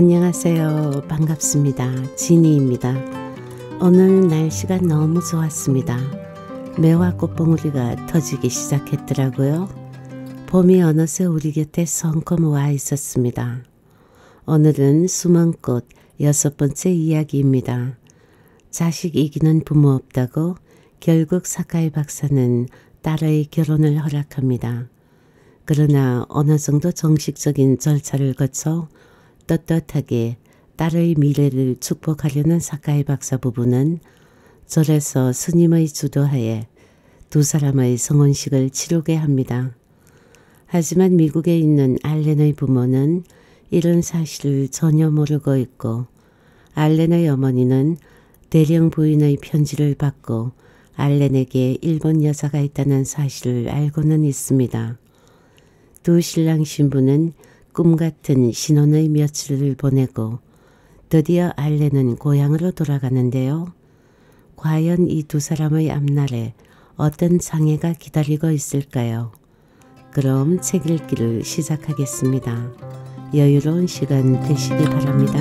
안녕하세요. 반갑습니다. 지니입니다. 오늘 날씨가 너무 좋았습니다. 매화 꽃봉우리가 터지기 시작했더라고요. 봄이 어느새 우리 곁에 성큼 와 있었습니다. 오늘은 숨은 꽃 6번째 이야기입니다. 자식 이기는 부모 없다고 결국 사카이 박사는 딸의 결혼을 허락합니다. 그러나 어느 정도 정식적인 절차를 거쳐 떳떳하게 딸의 미래를 축복하려는 사카이 박사 부부는 절에서 스님의 주도하에 두 사람의 성혼식을 치르게 합니다. 하지만 미국에 있는 알렌의 부모는 이런 사실을 전혀 모르고 있고 알렌의 어머니는 대령 부인의 편지를 받고 알렌에게 일본 여자가 있다는 사실을 알고는 있습니다. 두 신랑 신부는 꿈같은 신혼의 며칠을 보내고 드디어 알렌은 고향으로 돌아가는데요. 과연 이 두 사람의 앞날에 어떤 장애가 기다리고 있을까요? 그럼 책 읽기를 시작하겠습니다. 여유로운 시간 되시기 바랍니다.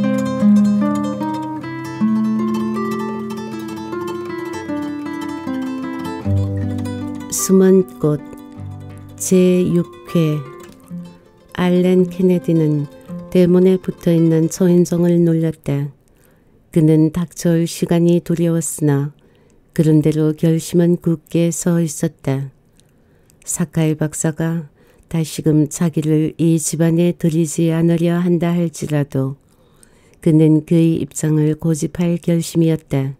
숨은 꽃 제6회 알렌 케네디는 대문에 붙어있는 초인종을 눌렀다. 그는 닥쳐올 시간이 두려웠으나 그런대로 결심은 굳게 서 있었다. 사카이 박사가 다시금 자기를 이 집안에 들이지 않으려 한다 할지라도 그는 그의 입장을 고집할 결심이었다.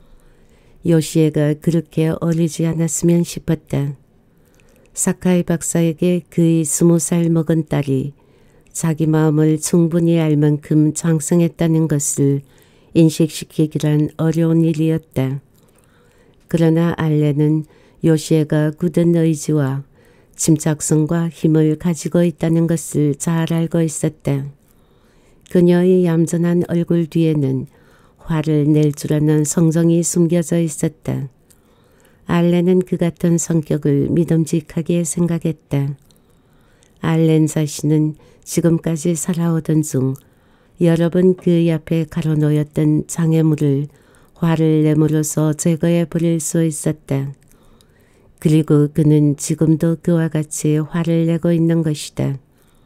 요시에가 그렇게 어리지 않았으면 싶었다. 사카이 박사에게 그의 20살 먹은 딸이 자기 마음을 충분히 알 만큼 장성했다는 것을 인식시키기란 어려운 일이었다. 그러나 알렌은 요시에가 굳은 의지와 침착성과 힘을 가지고 있다는 것을 잘 알고 있었다. 그녀의 얌전한 얼굴 뒤에는 화를 낼 줄 아는 성정이 숨겨져 있었다. 알렌은 그 같은 성격을 믿음직하게 생각했다. 알렌 자신은 지금까지 살아오던 중 여러 번 그의 앞에 가로놓였던 장애물을 화를 내므로써 제거해 버릴 수 있었다. 그리고 그는 지금도 그와 같이 화를 내고 있는 것이다.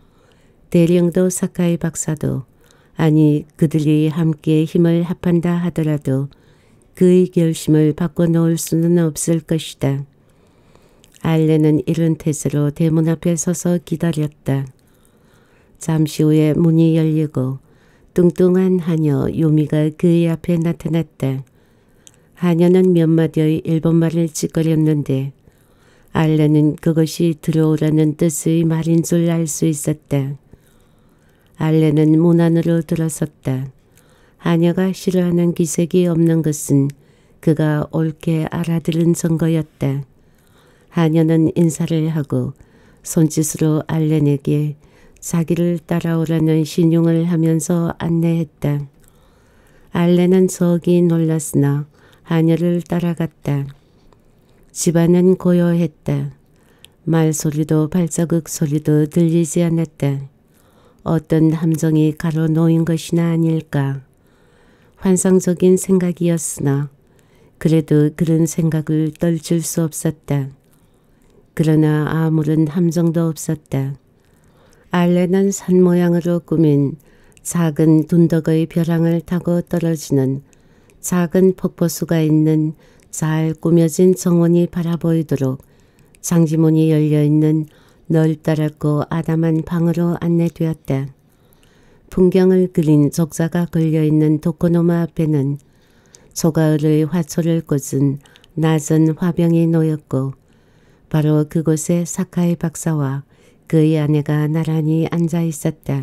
대령도 사카이 박사도 아니 그들이 함께 힘을 합한다 하더라도 그의 결심을 바꿔놓을 수는 없을 것이다. 알렌은 이런 태세로 대문 앞에 서서 기다렸다. 잠시 후에 문이 열리고 뚱뚱한 하녀 요미가 그의 앞에 나타났다. 하녀는 몇 마디의 일본말을 찌꺼렸는데 알렌은 그것이 들어오라는 뜻의 말인 줄 알 수 있었다. 알렌은 문 안으로 들어섰다. 하녀가 싫어하는 기색이 없는 것은 그가 옳게 알아들은 증거였다. 하녀는 인사를 하고 손짓으로 알렌에게 자기를 따라오라는 신용을 하면서 안내했다. 알렌은 속이 놀랐으나 하녀를 따라갔다. 집안은 고요했다. 말소리도 발자국 소리도 들리지 않았다. 어떤 함정이 가로놓인 것이나 아닐까. 환상적인 생각이었으나 그래도 그런 생각을 떨칠 수 없었다. 그러나 아무런 함정도 없었다. 알렌은 산 모양으로 꾸민 작은 둔덕의 벼랑을 타고 떨어지는 작은 폭포수가 있는 잘 꾸며진 정원이 바라보이도록 장지문이 열려있는 넓다랗고 아담한 방으로 안내되었다. 풍경을 그린 족자가 걸려있는 도코노마 앞에는 조가을의 화초를 꽂은 낮은 화병이 놓였고 바로 그곳에 사카이 박사와 그의 아내가 나란히 앉아 있었다.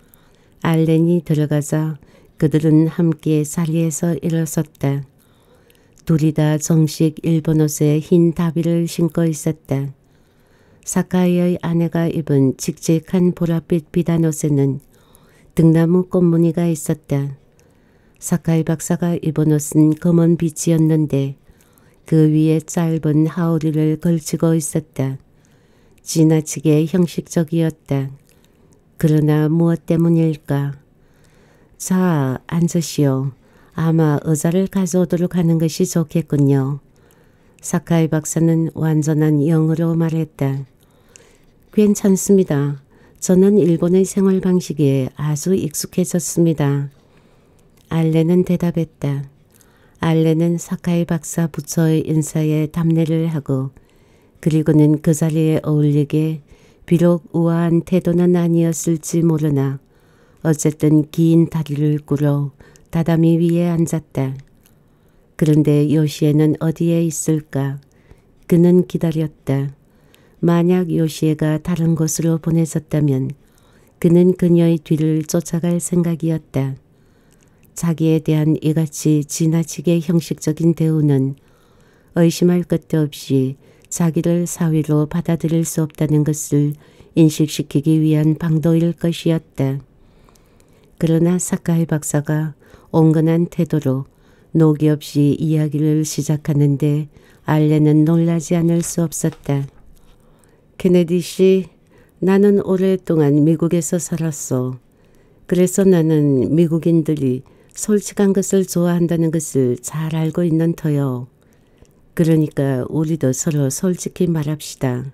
알렌이 들어가자 그들은 함께 자리에서 일어섰다. 둘이 다 정식 일본 옷에 흰 다비를 신고 있었다. 사카이의 아내가 입은 칙칙한 보랏빛 비단 옷에는 등나무 꽃무늬가 있었다. 사카이 박사가 입은 옷은 검은 빛이었는데 그 위에 짧은 하우리를 걸치고 있었다. 지나치게 형식적이었다. 그러나 무엇 때문일까? 자, 앉으시오. 아마 의자를 가져오도록 하는 것이 좋겠군요. 사카이 박사는 완전한 영어로 말했다. 괜찮습니다. 저는 일본의 생활 방식에 아주 익숙해졌습니다. 알렌은 대답했다. 알렌은 사카이 박사 부처의 인사에 답례를 하고 그리고는 그 자리에 어울리게 비록 우아한 태도는 아니었을지 모르나 어쨌든 긴 다리를 꿇어 다다미 위에 앉았다. 그런데 요시에는 어디에 있을까? 그는 기다렸다. 만약 요시에가 다른 곳으로 보내졌다면 그는 그녀의 뒤를 쫓아갈 생각이었다. 자기에 대한 이같이 지나치게 형식적인 대우는 의심할 것도 없이 자기를 사위로 받아들일 수 없다는 것을 인식시키기 위한 방도일 것이었다. 그러나 사카이 박사가 온건한 태도로 노기 없이 이야기를 시작하는데 알렌은 놀라지 않을 수 없었다. 케네디 씨, 나는 오랫동안 미국에서 살았어. 그래서 나는 미국인들이 솔직한 것을 좋아한다는 것을 잘 알고 있는 터요. 그러니까 우리도 서로 솔직히 말합시다.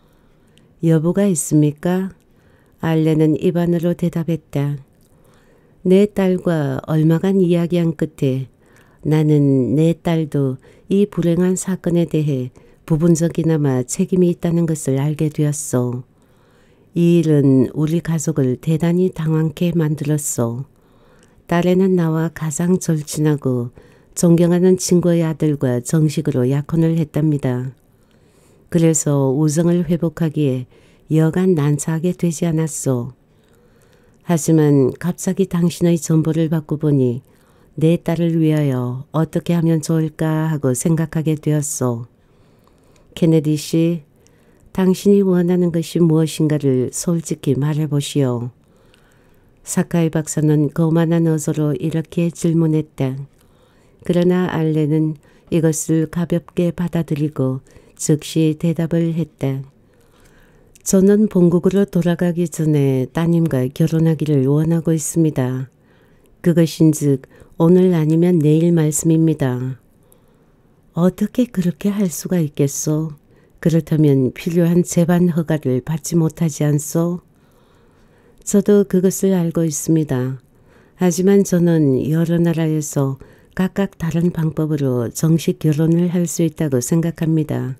여부가 있습니까? 알렌은 입안으로 대답했다. 내 딸과 얼마간 이야기한 끝에 나는 내 딸도 이 불행한 사건에 대해 부분적이나마 책임이 있다는 것을 알게 되었소. 이 일은 우리 가족을 대단히 당황케 만들었소. 딸애는 나와 가장 절친하고 존경하는 친구의 아들과 정식으로 약혼을 했답니다. 그래서 우정을 회복하기에 여간 난처하게 되지 않았소. 하지만 갑자기 당신의 전보를 받고 보니 내 딸을 위하여 어떻게 하면 좋을까 하고 생각하게 되었소. 케네디 씨, 당신이 원하는 것이 무엇인가를 솔직히 말해보시오. 사카이 박사는 거만한 어조로 이렇게 질문했다. 그러나 알렌은 이것을 가볍게 받아들이고 즉시 대답을 했다. 저는 본국으로 돌아가기 전에 따님과 결혼하기를 원하고 있습니다. 그것인즉 오늘 아니면 내일 말씀입니다. 어떻게 그렇게 할 수가 있겠소? 그렇다면 필요한 재반 허가를 받지 못하지 않소? 저도 그것을 알고 있습니다. 하지만 저는 여러 나라에서 각각 다른 방법으로 정식 결혼을 할 수 있다고 생각합니다.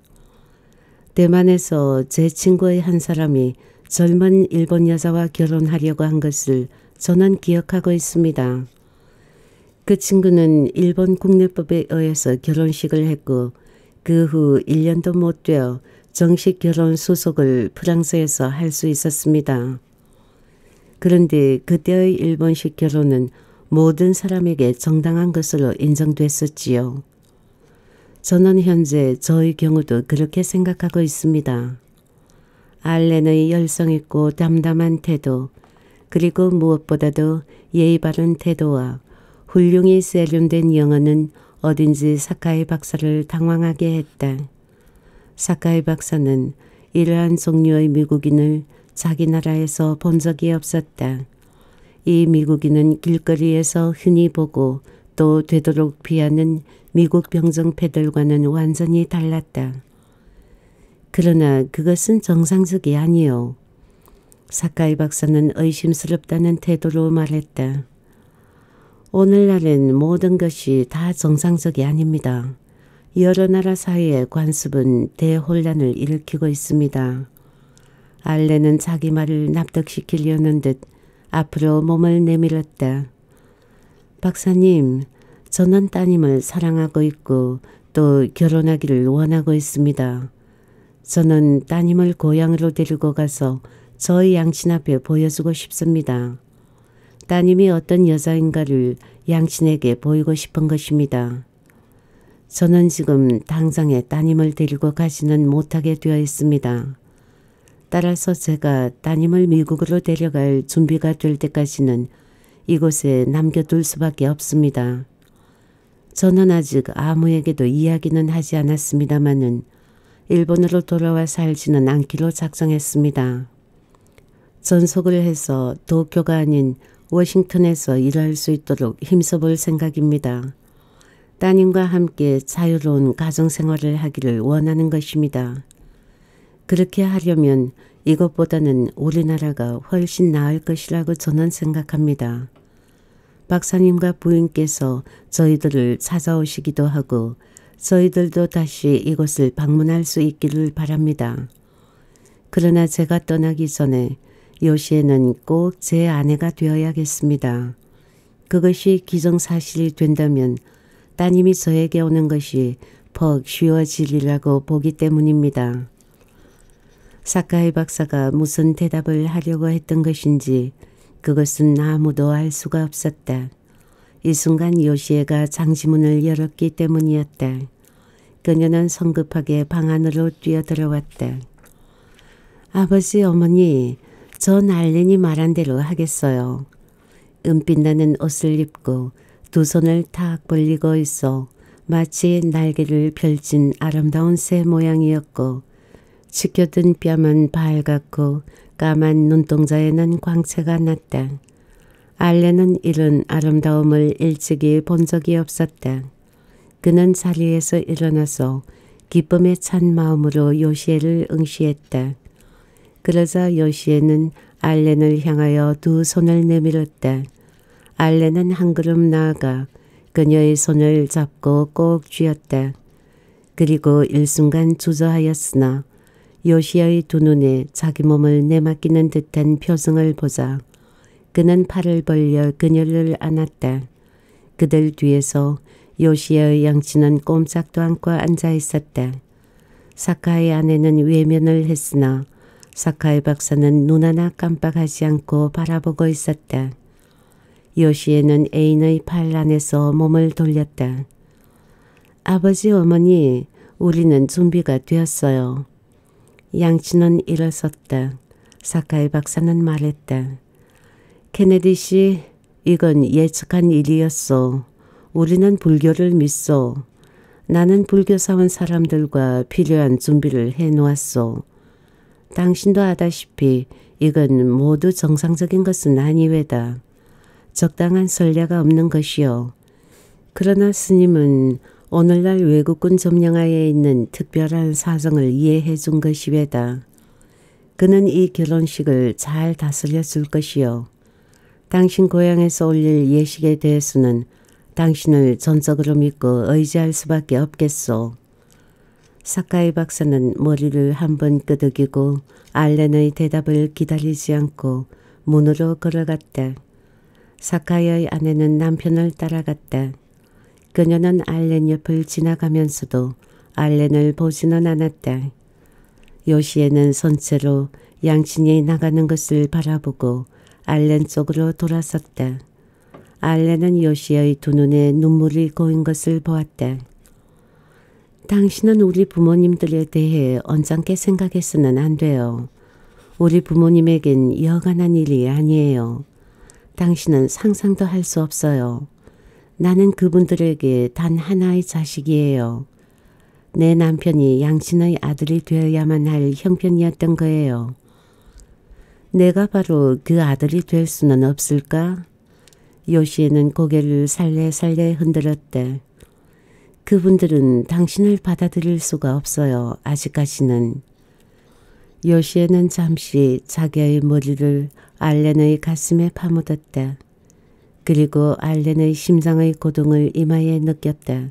대만에서 제 친구의 한 사람이 젊은 일본 여자와 결혼하려고 한 것을 저는 기억하고 있습니다. 그 친구는 일본 국내법에 의해서 결혼식을 했고 그 후 1년도 못 되어 정식 결혼 수속을 프랑스에서 할 수 있었습니다. 그런데 그때의 일본식 결혼은 모든 사람에게 정당한 것으로 인정됐었지요. 저는 현재 저의 경우도 그렇게 생각하고 있습니다. 알렌의 열성있고 담담한 태도, 그리고 무엇보다도 예의 바른 태도와 훌륭히 세련된 영어는 어딘지 사카이 박사를 당황하게 했다. 사카이 박사는 이러한 종류의 미국인을 자기 나라에서 본 적이 없었다. 이 미국인은 길거리에서 흔히 보고 또 되도록 피하는 미국 병정패들과는 완전히 달랐다. 그러나 그것은 정상적이 아니요. 사카이 박사는 의심스럽다는 태도로 말했다. 오늘날엔 모든 것이 다 정상적이 아닙니다. 여러 나라 사이의 관습은 대혼란을 일으키고 있습니다. 알렌은 자기 말을 납득시키려는 듯 앞으로 몸을 내밀었다. 박사님, 저는 따님을 사랑하고 있고 또 결혼하기를 원하고 있습니다. 저는 따님을 고향으로 데리고 가서 저희 양친 앞에 보여주고 싶습니다. 따님이 어떤 여자인가를 양친에게 보이고 싶은 것입니다. 저는 지금 당장에 따님을 데리고 가지는 못하게 되어 있습니다. 따라서 제가 따님을 미국으로 데려갈 준비가 될 때까지는 이곳에 남겨둘 수밖에 없습니다. 저는 아직 아무에게도 이야기는 하지 않았습니다마는 일본으로 돌아와 살지는 않기로 작정했습니다. 전속을 해서 도쿄가 아닌 워싱턴에서 일할 수 있도록 힘써볼 생각입니다. 따님과 함께 자유로운 가정생활을 하기를 원하는 것입니다. 그렇게 하려면 이것보다는 우리나라가 훨씬 나을 것이라고 저는 생각합니다. 박사님과 부인께서 저희들을 찾아오시기도 하고 저희들도 다시 이곳을 방문할 수 있기를 바랍니다. 그러나 제가 떠나기 전에 요시에는 꼭 제 아내가 되어야겠습니다. 그것이 기정사실이 된다면 따님이 저에게 오는 것이 퍽 쉬워지리라고 보기 때문입니다. 사카이 박사가 무슨 대답을 하려고 했던 것인지 그것은 아무도 알 수가 없었다. 이 순간 요시에가 장지문을 열었기 때문이었다. 그녀는 성급하게 방 안으로 뛰어들어왔다. 아버지, 어머니, 전 알렌이 말한 대로 하겠어요. 은빛 나는 옷을 입고 두 손을 탁 벌리고 있어 마치 날개를 펼친 아름다운 새 모양이었고 지켜든 뺨은 밝았고 까만 눈동자에는 광채가 났다. 알렌은 이런 아름다움을 일찍이 본 적이 없었다. 그는 자리에서 일어나서 기쁨에 찬 마음으로 요시에를 응시했다. 그러자 요시에는 알렌을 향하여 두 손을 내밀었다. 알렌은 한 걸음 나아가 그녀의 손을 잡고 꼭 쥐었다. 그리고 일순간 주저하였으나 요시의 두 눈에 자기 몸을 내맡기는 듯한 표정을 보자 그는 팔을 벌려 그녀를 안았다. 그들 뒤에서 요시의 양치는 꼼짝도 않고 앉아 있었다. 사카의 아내는 외면을 했으나 사카이 박사는 눈 하나 깜빡하지 않고 바라보고 있었다. 요시에는 애인의 팔 안에서 몸을 돌렸다. 아버지, 어머니, 우리는 준비가 되었어요. 양치는 일어섰다. 사카이 박사는 말했다. 케네디 씨, 이건 예측한 일이었소. 우리는 불교를 믿소. 나는 불교사원 사람들과 필요한 준비를 해놓았소. 당신도 아다시피 이건 모두 정상적인 것은 아니외다. 적당한 선례가 없는 것이요. 그러나 스님은 오늘날 외국군 점령하에 있는 특별한 사정을 이해해 준 것이외다. 그는 이 결혼식을 잘 다스려 줄 것이요. 당신 고향에서 올릴 예식에 대해서는 당신을 전적으로 믿고 의지할 수밖에 없겠소. 사카이 박사는 머리를 한번 끄덕이고 알렌의 대답을 기다리지 않고 문으로 걸어갔다. 사카이의 아내는 남편을 따라갔다. 그녀는 알렌 옆을 지나가면서도 알렌을 보지는 않았다. 요시에는 손채로 양친이 나가는 것을 바라보고 알렌 쪽으로 돌아섰다. 알렌은 요시의 두 눈에 눈물이 고인 것을 보았다. 당신은 우리 부모님들에 대해 언짢게 생각해서는 안 돼요. 우리 부모님에겐 여간한 일이 아니에요. 당신은 상상도 할 수 없어요. 나는 그분들에게 단 하나의 자식이에요. 내 남편이 양친의 아들이 되어야만 할 형편이었던 거예요. 내가 바로 그 아들이 될 수는 없을까? 요시에는 고개를 살래살래 흔들었다. 그분들은 당신을 받아들일 수가 없어요. 아직까지는. 요시에는 잠시 자기의 머리를 알렌의 가슴에 파묻었다. 그리고 알렌의 심장의 고동을 이마에 느꼈다.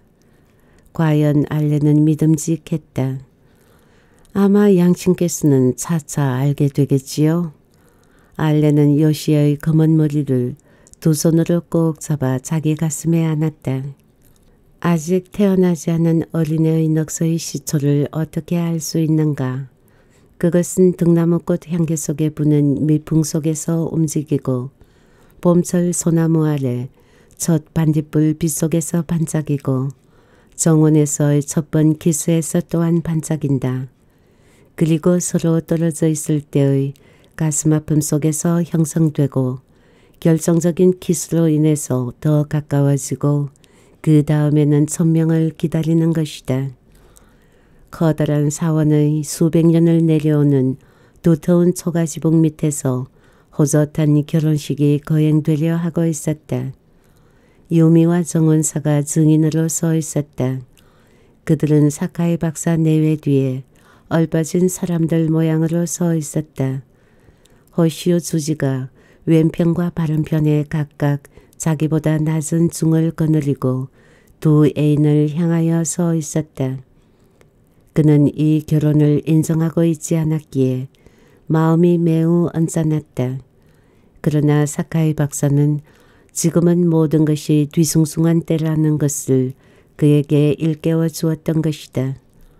과연 알렌은 믿음직했다. 아마 양친께서는 차차 알게 되겠지요. 알렌은 요시의 검은 머리를 두 손으로 꼭 잡아 자기 가슴에 안았다. 아직 태어나지 않은 어린애의 넋의 시초를 어떻게 알 수 있는가. 그것은 등나무꽃 향기 속에 부는 미풍 속에서 움직이고 봄철 소나무 아래 첫 반딧불 빛 속에서 반짝이고 정원에서의 첫 번 기수에서 또한 반짝인다. 그리고 서로 떨어져 있을 때의 가슴 아픔 속에서 형성되고 결정적인 키스로 인해서 더 가까워지고 그 다음에는 천명을 기다리는 것이다. 커다란 사원의 수백 년을 내려오는 두터운 초가지봉 밑에서 호젓한 결혼식이 거행되려 하고 있었다. 유미와 정원사가 증인으로 서 있었다. 그들은 사카이 박사 내외 뒤에 얼빠진 사람들 모양으로 서 있었다. 호시오 주지가 왼편과 바른편에 각각 자기보다 낮은 중을 거느리고 두 애인을 향하여 서 있었다. 그는 이 결혼을 인정하고 있지 않았기에 마음이 매우 언짢았다. 그러나 사카이 박사는 지금은 모든 것이 뒤숭숭한 때라는 것을 그에게 일깨워 주었던 것이다.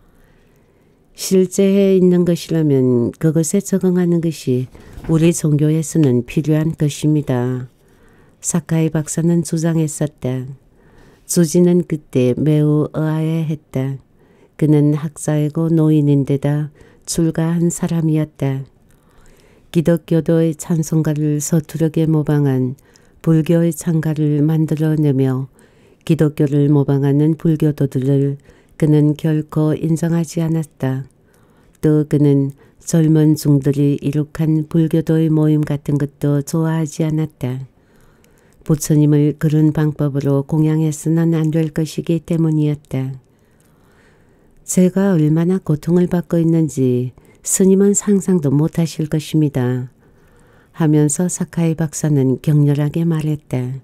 실제해 있는 것이라면 그것에 적응하는 것이 우리 종교에서는 필요한 것입니다. 사카이 박사는 주장했었다. 주지는 그때 매우 의아해했다. 그는 학자이고 노인인데다 출가한 사람이었다. 기독교도의 찬송가를 서투르게 모방한 불교의 찬가를 만들어내며 기독교를 모방하는 불교도들을 그는 결코 인정하지 않았다. 또 그는 젊은 중들이 이룩한 불교도의 모임 같은 것도 좋아하지 않았다. 부처님을 그런 방법으로 공양해서는 안 될 것이기 때문이었다. 제가 얼마나 고통을 받고 있는지 스님은 상상도 못하실 것입니다. 하면서 사카이 박사는 격렬하게 말했다.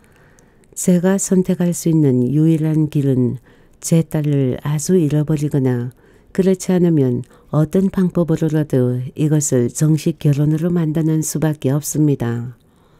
제가 선택할 수 있는 유일한 길은 제 딸을 아주 잃어버리거나 그렇지 않으면 어떤 방법으로라도 이것을 정식 결혼으로 만드는 수밖에 없습니다.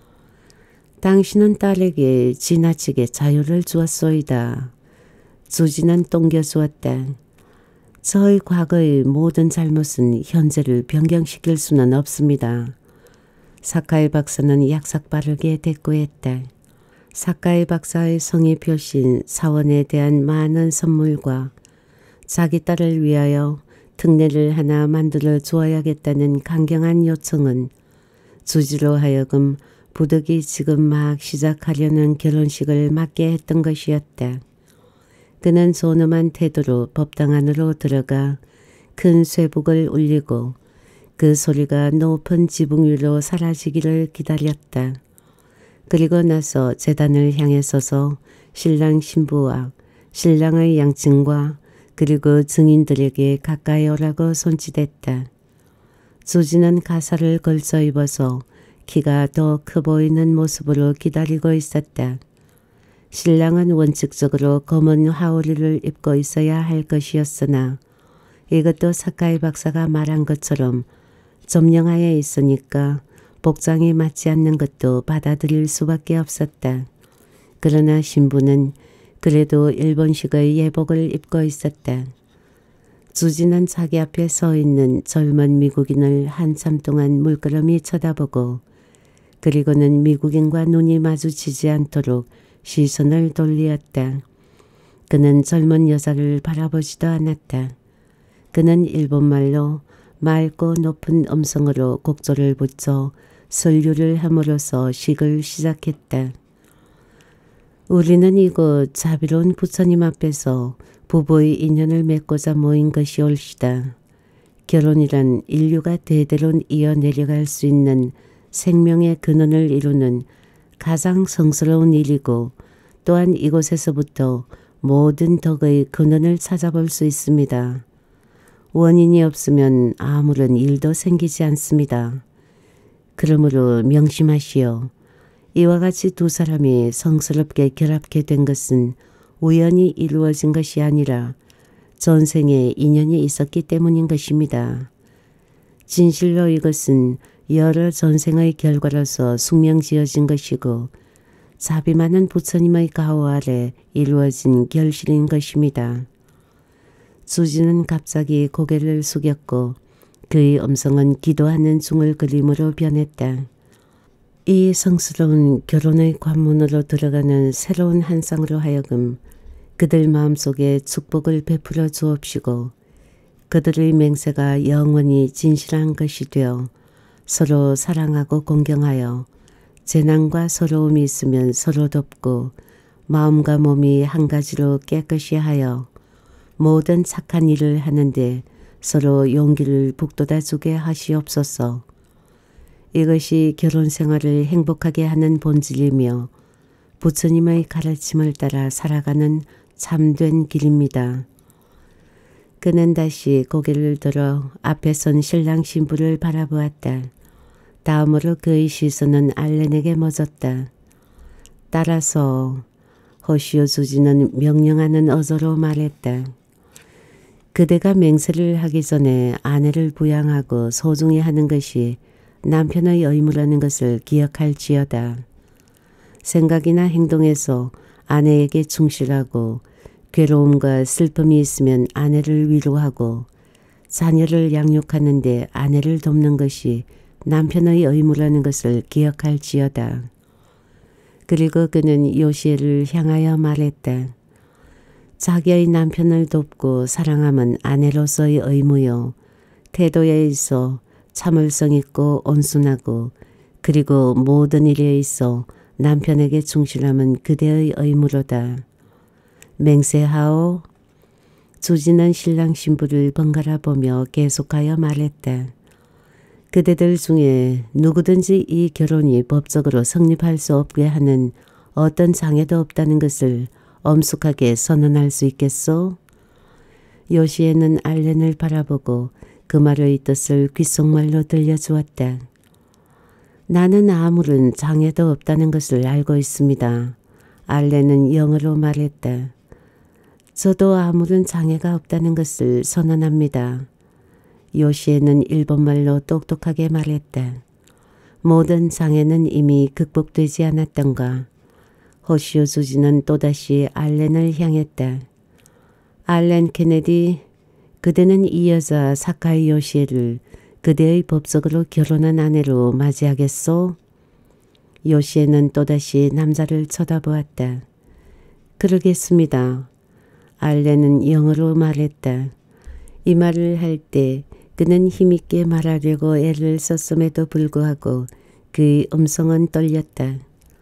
당신은 딸에게 지나치게 자유를 주었소이다. 주지는 똥겨주었다. 저의 과거의 모든 잘못은 현재를 변경시킬 수는 없습니다. 사카이 박사는 약삭빠르게 대꾸했다. 사카이 박사의 성의 표시인 사원에 대한 많은 선물과 자기 딸을 위하여 특례를 하나 만들어 주어야겠다는 강경한 요청은 주지로 하여금 부득이 지금 막 시작하려는 결혼식을 막게 했던 것이었다. 그는 존엄한 태도로 법당 안으로 들어가 큰 쇠북을 울리고 그 소리가 높은 지붕 위로 사라지기를 기다렸다. 그리고 나서 제단을 향해 서서 신랑 신부와 신랑의 양친과 그리고 증인들에게 가까이 오라고 손짓했다. 주지는 가사를 걸쳐 입어서 키가 더 커 보이는 모습으로 기다리고 있었다. 신랑은 원칙적으로 검은 하오리를 입고 있어야 할 것이었으나 이것도 사카이 박사가 말한 것처럼 점령하에 있으니까 복장이 맞지 않는 것도 받아들일 수밖에 없었다. 그러나 신부는 그래도 일본식의 예복을 입고 있었다. 주지는 자기 앞에 서 있는 젊은 미국인을 한참 동안 물끄러미 쳐다보고 그리고는 미국인과 눈이 마주치지 않도록 시선을 돌리었다. 그는 젊은 여자를 바라보지도 않았다. 그는 일본말로 맑고 높은 음성으로 곡조를 붙여 설교를 함으로써 식을 시작했다. 우리는 이곳 자비로운 부처님 앞에서 부부의 인연을 맺고자 모인 것이 옳시다. 결혼이란 인류가 대대로 이어내려갈 수 있는 생명의 근원을 이루는 가장 성스러운 일이고 또한 이곳에서부터 모든 덕의 근원을 찾아볼 수 있습니다. 원인이 없으면 아무런 일도 생기지 않습니다. 그러므로 명심하시오. 이와 같이 두 사람이 성스럽게 결합게 된 것은 우연히 이루어진 것이 아니라 전생에 인연이 있었기 때문인 것입니다. 진실로 이것은 여러 전생의 결과로서 숙명지어진 것이고 자비 많은 부처님의 가호 아래 이루어진 결실인 것입니다. 주지는 갑자기 고개를 숙였고 그의 음성은 기도하는 중을 그림으로 변했다. 이 성스러운 결혼의 관문으로 들어가는 새로운 한 쌍으로 하여금 그들 마음속에 축복을 베풀어 주옵시고 그들의 맹세가 영원히 진실한 것이 되어 서로 사랑하고 공경하여 재난과 서러움이 있으면 서로 돕고 마음과 몸이 한 가지로 깨끗이 하여 모든 착한 일을 하는데 서로 용기를 북돋아 주게 하시옵소서. 이것이 결혼 생활을 행복하게 하는 본질이며 부처님의 가르침을 따라 살아가는 참된 길입니다. 그는 다시 고개를 들어 앞에 선 신랑 신부를 바라보았다. 다음으로 그의 시선은 알렌에게 멎었다. 따라서 호시오 주지는 명령하는 어조로 말했다. 그대가 맹세를 하기 전에 아내를 부양하고 소중히 하는 것이 남편의 의무라는 것을 기억할지어다. 생각이나 행동에서 아내에게 충실하고 괴로움과 슬픔이 있으면 아내를 위로하고 자녀를 양육하는 데 아내를 돕는 것이 남편의 의무라는 것을 기억할지어다. 그리고 그는 요시엘을 향하여 말했다. 자기의 남편을 돕고 사랑함은 아내로서의 의무요. 태도에 있어 참을성 있고 온순하고 그리고 모든 일에 있어 남편에게 충실함은 그대의 의무로다. 맹세하오. 주지는 신랑 신부를 번갈아 보며 계속하여 말했다. 그대들 중에 누구든지 이 결혼이 법적으로 성립할 수 없게 하는 어떤 장애도 없다는 것을 엄숙하게 선언할 수 있겠소? 요시에는 알렌을 바라보고 그 말의 뜻을 귓속말로 들려주었다. 나는 아무런 장애도 없다는 것을 알고 있습니다. 알렌은 영어로 말했다. 저도 아무런 장애가 없다는 것을 선언합니다. 요시에는 일본말로 똑똑하게 말했다. 모든 장애는 이미 극복되지 않았던가. 호시오 주지는 또다시 알렌을 향했다. 알렌 케네디, 그대는 이 여자 사카이 요시에를 그대의 법적으로 결혼한 아내로 맞이하겠소? 요시에는 또다시 남자를 쳐다보았다. 그러겠습니다. 알렌은 영어로 말했다. 이 말을 할 때 그는 힘있게 말하려고 애를 썼음에도 불구하고 그의 음성은 떨렸다.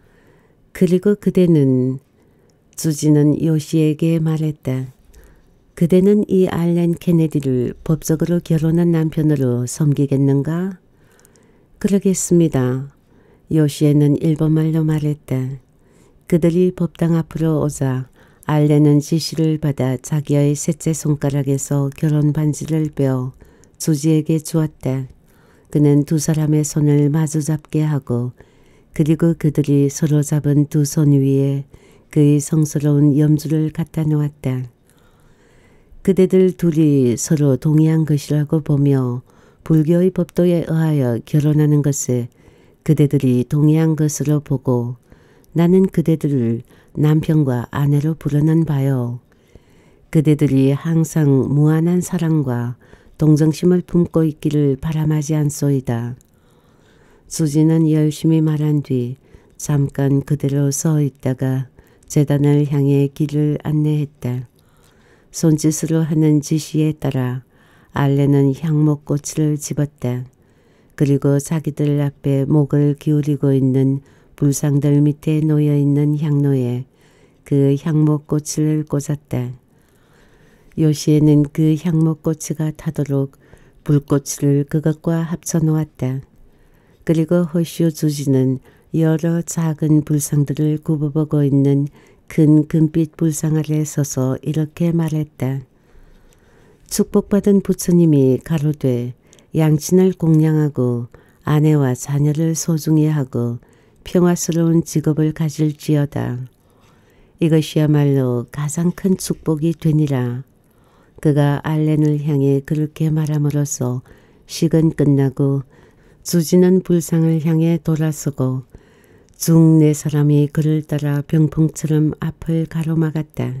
그리고 그대는 주지는 요시에게 말했다. 그대는 이 알렌 케네디를 법적으로 결혼한 남편으로 섬기겠는가? 그러겠습니다. 요시에는 일본말로 말했다. 그들이 법당 앞으로 오자 알렌은 지시를 받아 자기의 셋째 손가락에서 결혼 반지를 빼어 주지에게 주었다. 그는 두 사람의 손을 마주잡게 하고 그리고 그들이 서로 잡은 두 손 위에 그의 성스러운 염주를 갖다 놓았다. 그대들 둘이 서로 동의한 것이라고 보며 불교의 법도에 의하여 결혼하는 것에 그대들이 동의한 것으로 보고 나는 그대들을 남편과 아내로 부르는 바요. 그대들이 항상 무한한 사랑과 동정심을 품고 있기를 바람하지 않소이다. 주지는 열심히 말한 뒤 잠깐 그대로 서 있다가 제단을 향해 길을 안내했다. 손짓으로 하는 지시에 따라 알렌은 향목꽃을 집었다. 그리고 자기들 앞에 목을 기울이고 있는 불상들 밑에 놓여있는 향로에 그 향목꽃을 꽂았다. 요시에는 그 향목꽃이가 타도록 불꽃을 그것과 합쳐 놓았다. 그리고 호시오 주지는 여러 작은 불상들을 굽어보고 있는 큰 금빛 불상 아래 서서 이렇게 말했다. 축복받은 부처님이 가로되 양친을 공양하고 아내와 자녀를 소중히 하고 평화스러운 직업을 가질지어다. 이것이야말로 가장 큰 축복이 되니라. 그가 알렌을 향해 그렇게 말함으로써 식은 끝나고 주지는 불상을 향해 돌아서고 중 네 사람이 그를 따라 병풍처럼 앞을 가로막았다.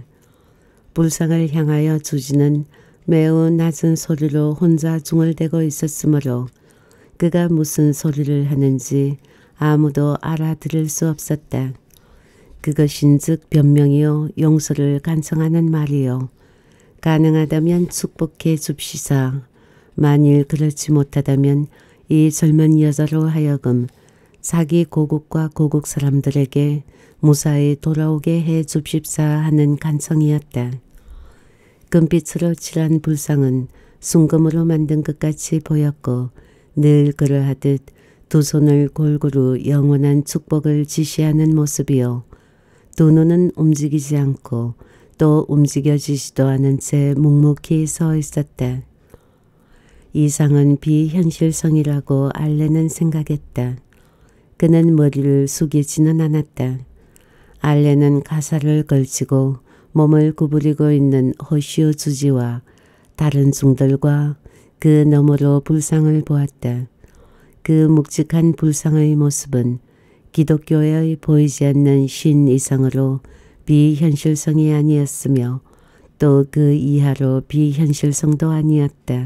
불상을 향하여 주지는 매우 낮은 소리로 혼자 중얼대고 있었으므로 그가 무슨 소리를 하는지 아무도 알아들을 수 없었다. 그것인즉 변명이요 용서를 간청하는 말이요 가능하다면 축복해 줍시사. 만일 그렇지 못하다면 이 젊은 여자로 하여금 자기 고국과 고국 사람들에게 무사히 돌아오게 해 줍십사 하는 간청이었다. 금빛으로 칠한 불상은 순금으로 만든 것 같이 보였고 늘 그러하듯 두 손을 골고루 영원한 축복을 지시하는 모습이요. 두 눈은 움직이지 않고 또 움직여지지도 않은 채 묵묵히 서 있었다. 이상은 비현실성이라고 알렌은 생각했다. 그는 머리를 숙이지는 않았다. 알렌은 가사를 걸치고 몸을 구부리고 있는 호시오 주지와 다른 종들과 그 너머로 불상을 보았다. 그 묵직한 불상의 모습은 기독교의 보이지 않는 신 이상으로 비현실성이 아니었으며 또 그 이하로 비현실성도 아니었다.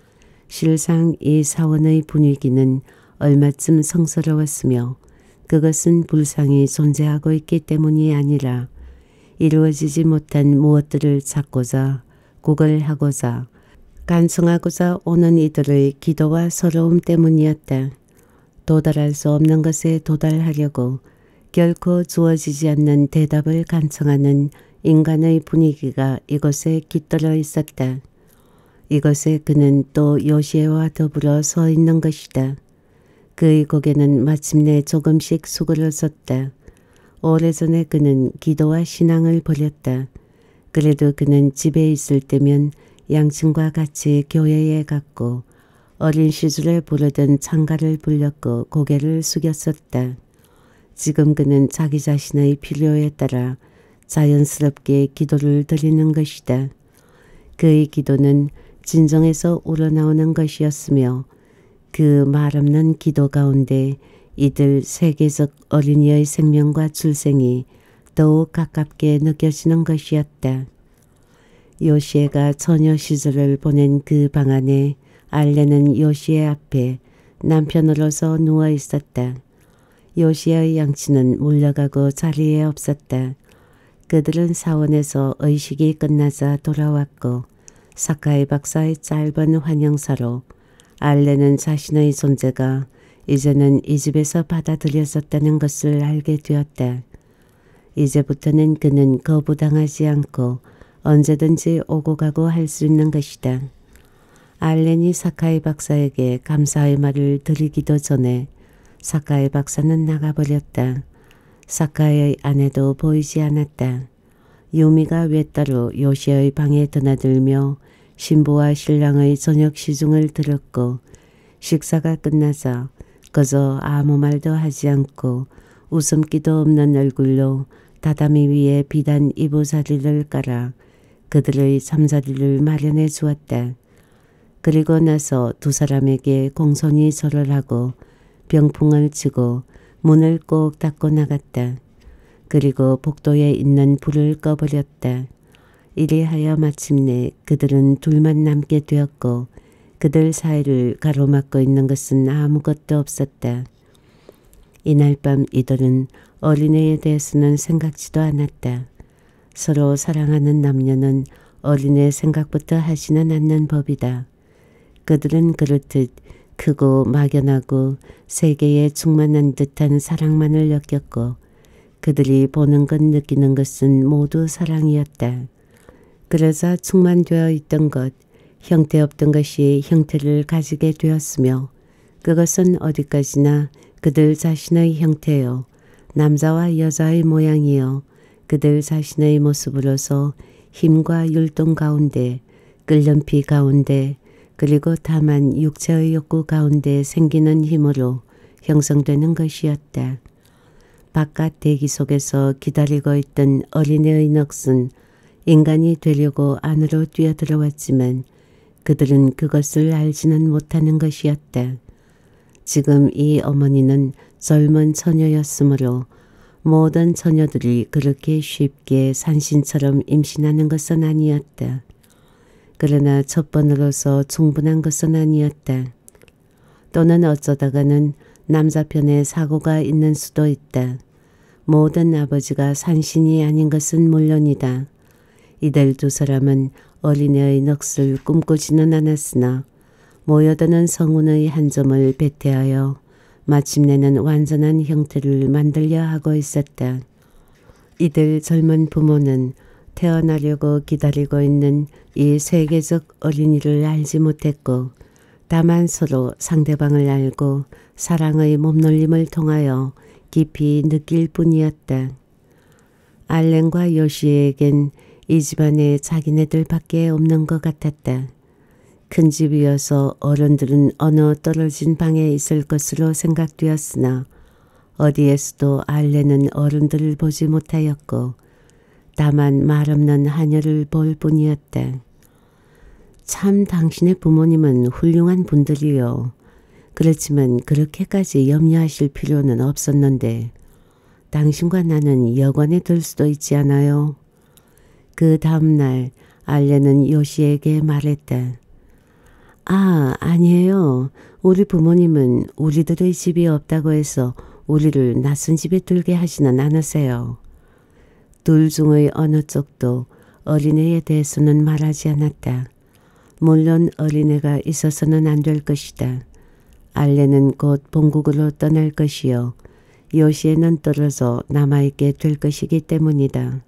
실상 이 사원의 분위기는 얼마쯤 성스러웠으며 그것은 불상이 존재하고 있기 때문이 아니라 이루어지지 못한 무엇들을 찾고자 구걸하고자 간청하고자 오는 이들의 기도와 서러움 때문이었다. 도달할 수 없는 것에 도달하려고 결코 주어지지 않는 대답을 간청하는 인간의 분위기가 이곳에 깃들어 있었다. 이곳에 그는 또 요시에와 더불어 서 있는 것이다. 그의 고개는 마침내 조금씩 수그러졌다. 오래전에 그는 기도와 신앙을 버렸다. 그래도 그는 집에 있을 때면 양친과 같이 교회에 갔고 어린 시절에 부르던 찬가를 불렸고 고개를 숙였었다. 지금 그는 자기 자신의 필요에 따라 자연스럽게 기도를 드리는 것이다. 그의 기도는 진정에서 우러나오는 것이었으며 그 말없는 기도 가운데 이들 세계적 어린이의 생명과 출생이 더욱 가깝게 느껴지는 것이었다. 요시에가 처녀 시절을 보낸 그 방 안에 알렌은 요시에 앞에 남편으로서 누워 있었다. 요시의 양치는 물러가고 자리에 없었다. 그들은 사원에서 의식이 끝나자 돌아왔고 사카이 박사의 짧은 환영사로 알렌은 자신의 존재가 이제는 이 집에서 받아들여졌다는 것을 알게 되었다. 이제부터는 그는 거부당하지 않고 언제든지 오고 가고 할 수 있는 것이다. 알렌이 사카이 박사에게 감사의 말을 드리기도 전에 사카이 박사는 나가버렸다. 사카이의 아내도 보이지 않았다. 유미가 외따로 요시의 방에 드나들며 신부와 신랑의 저녁 시중을 들었고 식사가 끝나자 그저 아무 말도 하지 않고 웃음기도 없는 얼굴로 다다미 위에 비단 이부자리를 깔아 그들의 잠자리를 마련해 주었다. 그리고 나서 두 사람에게 공손히 절을 하고 병풍을 치고 문을 꼭 닫고 나갔다. 그리고 복도에 있는 불을 꺼버렸다. 이리하여 마침내 그들은 둘만 남게 되었고 그들 사이를 가로막고 있는 것은 아무것도 없었다. 이날 밤 이들은 어린애에 대해서는 생각지도 않았다. 서로 사랑하는 남녀는 어린애 생각부터 하지는 않는 법이다. 그들은 그렇듯 크고 막연하고 세계에 충만한 듯한 사랑만을 느꼈고 그들이 보는 것 느끼는 것은 모두 사랑이었다. 그러자 충만되어 있던 것, 형태 없던 것이 형태를 가지게 되었으며 그것은 어디까지나 그들 자신의 형태요. 남자와 여자의 모양이요. 그들 자신의 모습으로서 힘과 율동 가운데, 끌림피 가운데, 그리고 다만 육체의 욕구 가운데 생기는 힘으로 형성되는 것이었다. 바깥 대기 속에서 기다리고 있던 어린애의 넋은 인간이 되려고 안으로 뛰어들어왔지만 그들은 그것을 알지는 못하는 것이었다. 지금 이 어머니는 젊은 처녀였으므로 모든 처녀들이 그렇게 쉽게 산신처럼 임신하는 것은 아니었다. 그러나 첫 번으로서 충분한 것은 아니었다. 또는 어쩌다가는 남자편에 사고가 있는 수도 있다. 모든 아버지가 산신이 아닌 것은 물론이다. 이들 두 사람은 어린애의 넋을 꿈꾸지는 않았으나 모여드는 성운의 한 점을 배태하여 마침내는 완전한 형태를 만들려 하고 있었다. 이들 젊은 부모는 태어나려고 기다리고 있는 이 세계적 어린이를 알지 못했고 다만 서로 상대방을 알고 사랑의 몸놀림을 통하여 깊이 느낄 뿐이었다. 알렌과 요시에겐 이 집안에 자기네들밖에 없는 것 같았다. 큰 집이어서 어른들은 어느 떨어진 방에 있을 것으로 생각되었으나 어디에서도 알렌은 어른들을 보지 못하였고 다만 말없는 하녀를 볼 뿐이었다. 참 당신의 부모님은 훌륭한 분들이요. 그렇지만 그렇게까지 염려하실 필요는 없었는데 당신과 나는 여관에 들 수도 있지 않아요? 그 다음날 알렌은 요시에게 말했다. 아니에요. 우리 부모님은 우리들의 집이 없다고 해서 우리를 낯선 집에 들게 하지는 않으세요. 둘 중의 어느 쪽도 어린애에 대해서는 말하지 않았다. 물론 어린애가 있어서는 안 될 것이다. 알렌은 곧 본국으로 떠날 것이요. 요시에는 떨어져 남아있게 될 것이기 때문이다.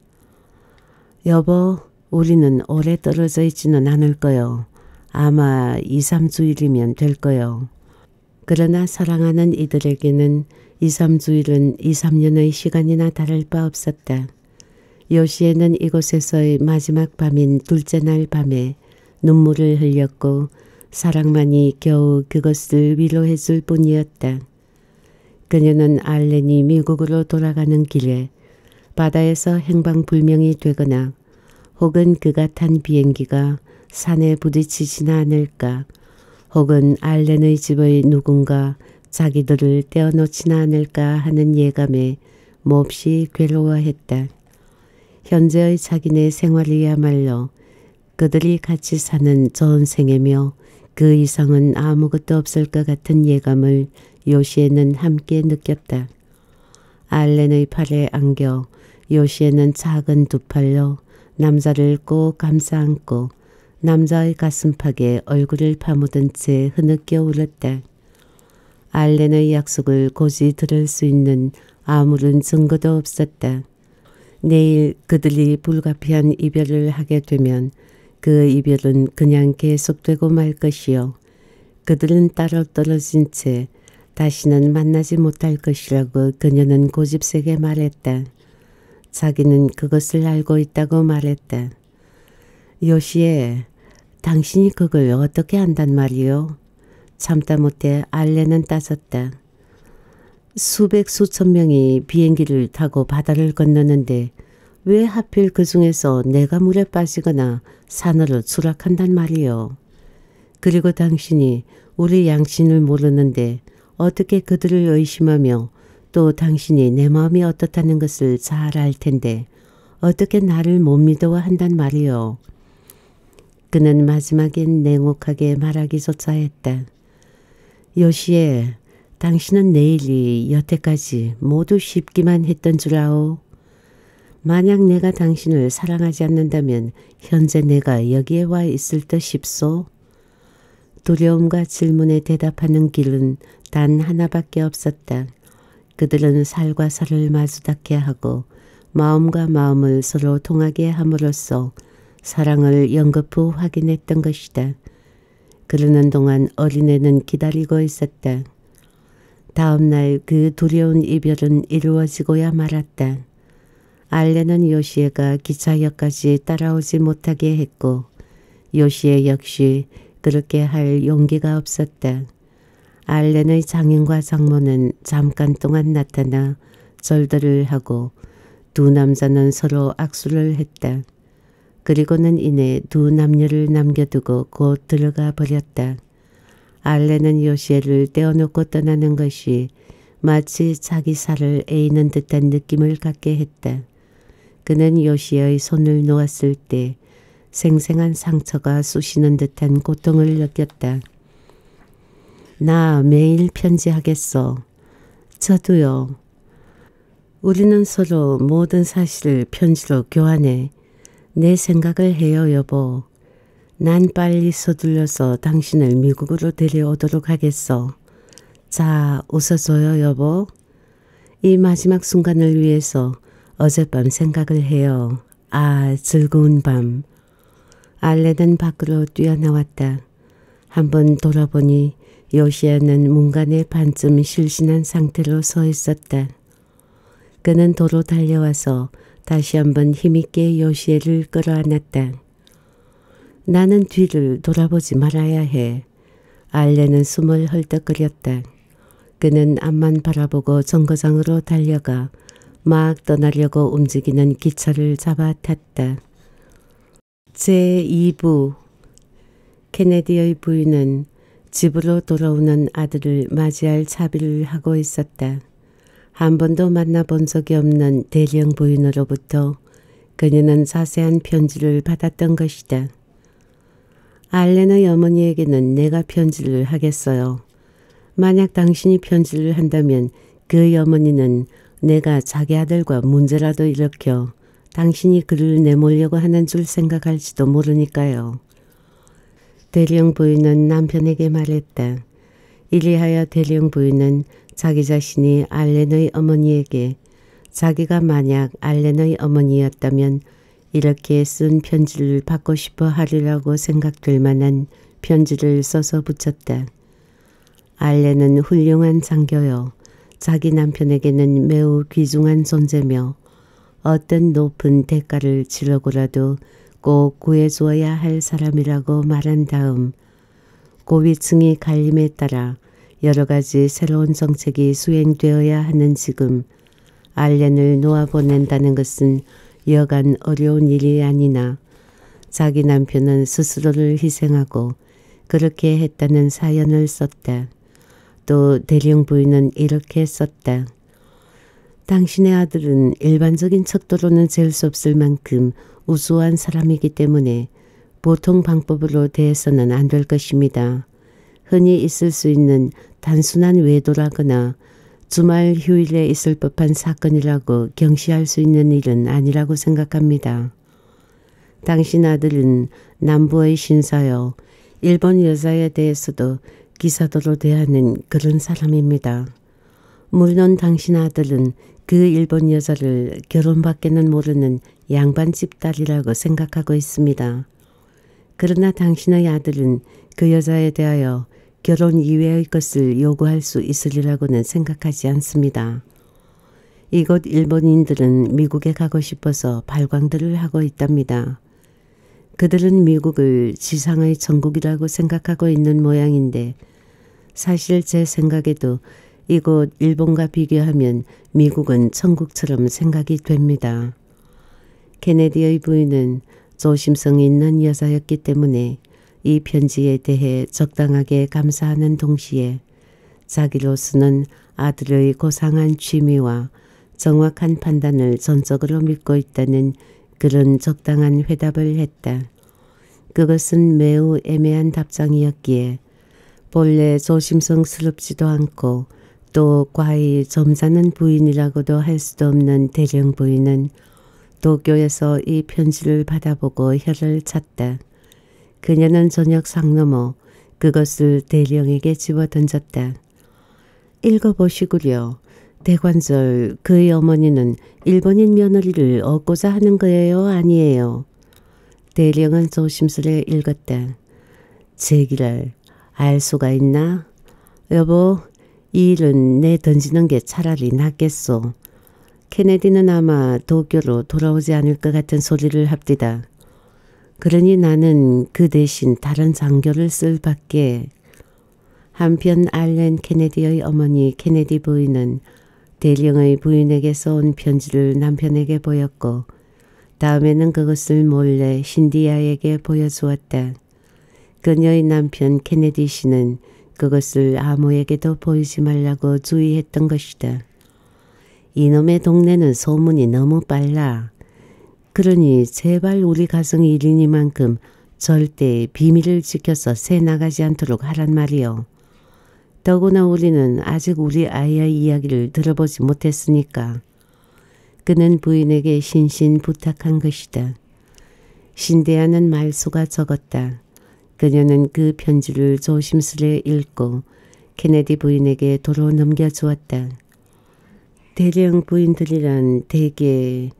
여보, 우리는 오래 떨어져 있지는 않을 거요. 아마 2, 3주일이면 될 거요. 그러나 사랑하는 이들에게는 2, 3주일은 2, 3년의 시간이나 다를 바 없었다. 요시에는 이곳에서의 마지막 밤인 둘째 날 밤에 눈물을 흘렸고 사랑만이 겨우 그것을 위로해 줄 뿐이었다. 그녀는 알렌이 미국으로 돌아가는 길에 바다에서 행방불명이 되거나 혹은 그가 탄 비행기가 산에 부딪히지나 않을까 혹은 알렌의 집의 누군가 자기들을 떼어놓지나 않을까 하는 예감에 몹시 괴로워했다. 현재의 자기네 생활이야말로 그들이 같이 사는 좋은 생애며 그 이상은 아무것도 없을 것 같은 예감을 요시에는 함께 느꼈다. 알렌의 팔에 안겨 요시에는 작은 두 팔로 남자를 꼭 감싸 안고 남자의 가슴팍에 얼굴을 파묻은 채 흐느껴 울었다. 알렌의 약속을 고지 들을 수 있는 아무런 증거도 없었다. 내일 그들이 불가피한 이별을 하게 되면 그 이별은 그냥 계속되고 말 것이요. 그들은 따로 떨어진 채 다시는 만나지 못할 것이라고 그녀는 고집세게 말했다. 자기는 그것을 알고 있다고 말했다. 요시에, 당신이 그걸 어떻게 안단 말이요? 참다 못해 알렌은 따졌다. 수백 수천 명이 비행기를 타고 바다를 건너는데 왜 하필 그 중에서 내가 물에 빠지거나 산으로 추락한단 말이요. 그리고 당신이 우리 양친을 모르는데 어떻게 그들을 의심하며 또 당신이 내 마음이 어떻다는 것을 잘 알 텐데 어떻게 나를 못 믿어야 한단 말이요. 그는 마지막엔 냉혹하게 말하기조차 했다. 요시에, 당신은 내일이 여태까지 모두 쉽기만 했던 줄 아오. 만약 내가 당신을 사랑하지 않는다면 현재 내가 여기에 와 있을 듯 싶소? 두려움과 질문에 대답하는 길은 단 하나밖에 없었다. 그들은 살과 살을 마주닿게 하고 마음과 마음을 서로 통하게 함으로써 사랑을 연거푸 확인했던 것이다. 그러는 동안 어린애는 기다리고 있었다. 다음 날 그 두려운 이별은 이루어지고야 말았다. 알렌은 요시에가 기차역까지 따라오지 못하게 했고 요시에 역시 그렇게 할 용기가 없었다. 알렌의 장인과 장모는 잠깐 동안 나타나 절들을 하고 두 남자는 서로 악수를 했다. 그리고는 이내 두 남녀를 남겨두고 곧 들어가 버렸다. 알렌은 요시에를 떼어놓고 떠나는 것이 마치 자기 살을 에이는 듯한 느낌을 갖게 했다. 그는 요시에의 손을 놓았을 때 생생한 상처가 쑤시는 듯한 고통을 느꼈다. 나 매일 편지하겠어. 저도요. 우리는 서로 모든 사실을 편지로 교환해. 내 생각을 해요, 여보. 난 빨리 서둘러서 당신을 미국으로 데려오도록 하겠어. 자, 웃어줘요, 여보. 이 마지막 순간을 위해서 어젯밤 생각을 해요. 즐거운 밤. 알렌은 밖으로 뛰어나왔다. 한번 돌아보니 요시야는 문간에 반쯤 실신한 상태로 서 있었다. 그는 도로 달려와서 다시 한번 힘있게 요시야를 끌어안았다. 나는 뒤를 돌아보지 말아야 해. 알렌은 숨을 헐떡거렸다. 그는 앞만 바라보고 정거장으로 달려가 막 떠나려고 움직이는 기차를 잡아 탔다. 제2부 케네디의 부인은 집으로 돌아오는 아들을 맞이할 차비를 하고 있었다. 한 번도 만나본 적이 없는 대령 부인으로부터 그녀는 자세한 편지를 받았던 것이다. 알렌의 어머니에게는 내가 편지를 하겠어요. 만약 당신이 편지를 한다면 그 어머니는 내가 자기 아들과 문제라도 일으켜 당신이 그를 내몰려고 하는 줄 생각할지도 모르니까요. 대령 부인은 남편에게 말했다. 이리하여 대령 부인은 자기 자신이 알렌의 어머니에게 자기가 만약 알렌의 어머니였다면 이렇게 쓴 편지를 받고 싶어 하리라고 생각될 만한 편지를 써서 붙였다. 알렌은 훌륭한 장교요. 자기 남편에게는 매우 귀중한 존재며 어떤 높은 대가를 치르고라도 꼭 구해주어야 할 사람이라고 말한 다음 고위층이 갈림에 따라 여러 가지 새로운 정책이 수행되어야 하는 지금 알렌을 놓아보낸다는 것은 여간 어려운 일이 아니나 자기 남편은 스스로를 희생하고 그렇게 했다는 사연을 썼다. 또 대령 부인은 이렇게 썼다. 당신의 아들은 일반적인 척도로는 잴 수 없을 만큼 우수한 사람이기 때문에 보통 방법으로 대해서는 안 될 것입니다. 흔히 있을 수 있는 단순한 외도라거나 주말 휴일에 있을 법한 사건이라고 경시할 수 있는 일은 아니라고 생각합니다. 당신 아들은 남부의 신사여 일본 여자에 대해서도 기사도로 대하는 그런 사람입니다. 물론 당신 아들은 그 일본 여자를 결혼밖에는 모르는 양반집 딸이라고 생각하고 있습니다. 그러나 당신의 아들은 그 여자에 대하여 결혼 이외의 것을 요구할 수 있으리라고는 생각하지 않습니다. 이곳 일본인들은 미국에 가고 싶어서 발광들을 하고 있답니다. 그들은 미국을 지상의 천국이라고 생각하고 있는 모양인데 사실 제 생각에도 이곳 일본과 비교하면 미국은 천국처럼 생각이 됩니다. 케네디의 부인은 조심성이 있는 여자였기 때문에 이 편지에 대해 적당하게 감사하는 동시에 자기로서는 아들의 고상한 취미와 정확한 판단을 전적으로 믿고 있다는 그런 적당한 회답을 했다. 그것은 매우 애매한 답장이었기에 본래 조심성스럽지도 않고 또 과히 점잖은 부인이라고도 할 수도 없는 대령 부인은 도쿄에서 이 편지를 받아보고 혀를 찼다. 그녀는 저녁 상 넘어 그것을 대령에게 집어던졌다. 읽어보시구려. 대관절 그의 어머니는 일본인 며느리를 얻고자 하는 거예요? 아니에요? 대령은 조심스레 읽었다. 제기랄 알 수가 있나? 여보, 이 일은 내 던지는 게 차라리 낫겠소. 케네디는 아마 도쿄로 돌아오지 않을 것 같은 소리를 합디다. 그러니 나는 그 대신 다른 장교를 쓸 밖에. 한편 알렌 케네디의 어머니 케네디 부인은 대령의 부인에게서 온 편지를 남편에게 보였고 다음에는 그것을 몰래 신디아에게 보여주었다. 그녀의 남편 케네디 씨는 그것을 아무에게도 보이지 말라고 주의했던 것이다. 이놈의 동네는 소문이 너무 빨라. 그러니 제발 우리 가정 일이니만큼 절대 비밀을 지켜서 새 나가지 않도록 하란 말이요. 더구나 우리는 아직 우리 아이의 이야기를 들어보지 못했으니까. 그는 부인에게 신신 부탁한 것이다. 신대하는 말수가 적었다. 그녀는 그 편지를 조심스레 읽고 케네디 부인에게 도로 넘겨주었다. 대령 부인들이란 대개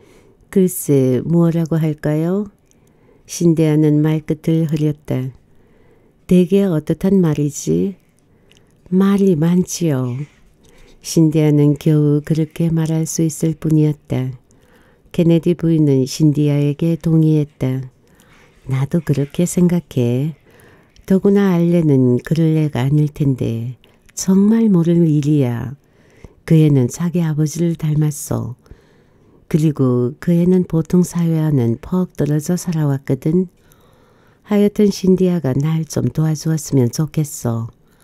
글쎄 무엇라고 할까요? 신대하는 말끝을 흐렸다. 되게 어떻단 말이지? 말이 많지요. 신디아는 겨우 그렇게 말할 수 있을 뿐이었다. 케네디 부인은 신디아에게 동의했다. 나도 그렇게 생각해. 더구나 알렌은 그럴 애가 아닐 텐데 정말 모를 일이야. 그 애는 자기 아버지를 닮았어. 그리고 그 애는 보통 사회와는 퍽 떨어져 살아왔거든. 하여튼 신디아가 날 좀 도와주었으면 좋겠어.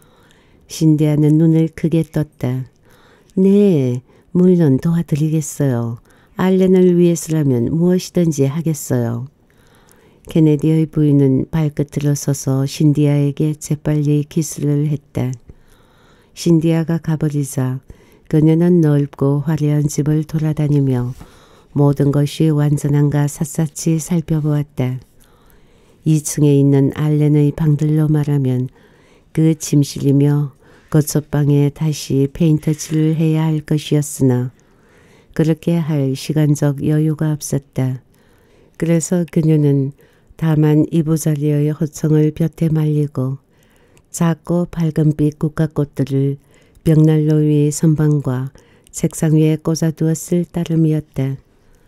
신디아는 눈을 크게 떴다. 네, 물론 도와드리겠어요. 알렌을 위해서라면 무엇이든지 하겠어요. 케네디의 부인은 발끝으로 서서 신디아에게 재빨리 키스를 했다. 신디아가 가버리자 그녀는 넓고 화려한 집을 돌아다니며 모든 것이 완전한가 샅샅이 살펴보았다. 2층에 있는 알렌의 방들로 말하면 그 침실이며 거처방에 다시 페인터칠을 해야 할 것이었으나 그렇게 할 시간적 여유가 없었다. 그래서 그녀는 다만 이부자리의 허청을 볕에 말리고 작고 밝은빛 국화꽃들을 벽난로 위의 선반과 책상 위에 꽂아두었을 따름이었다.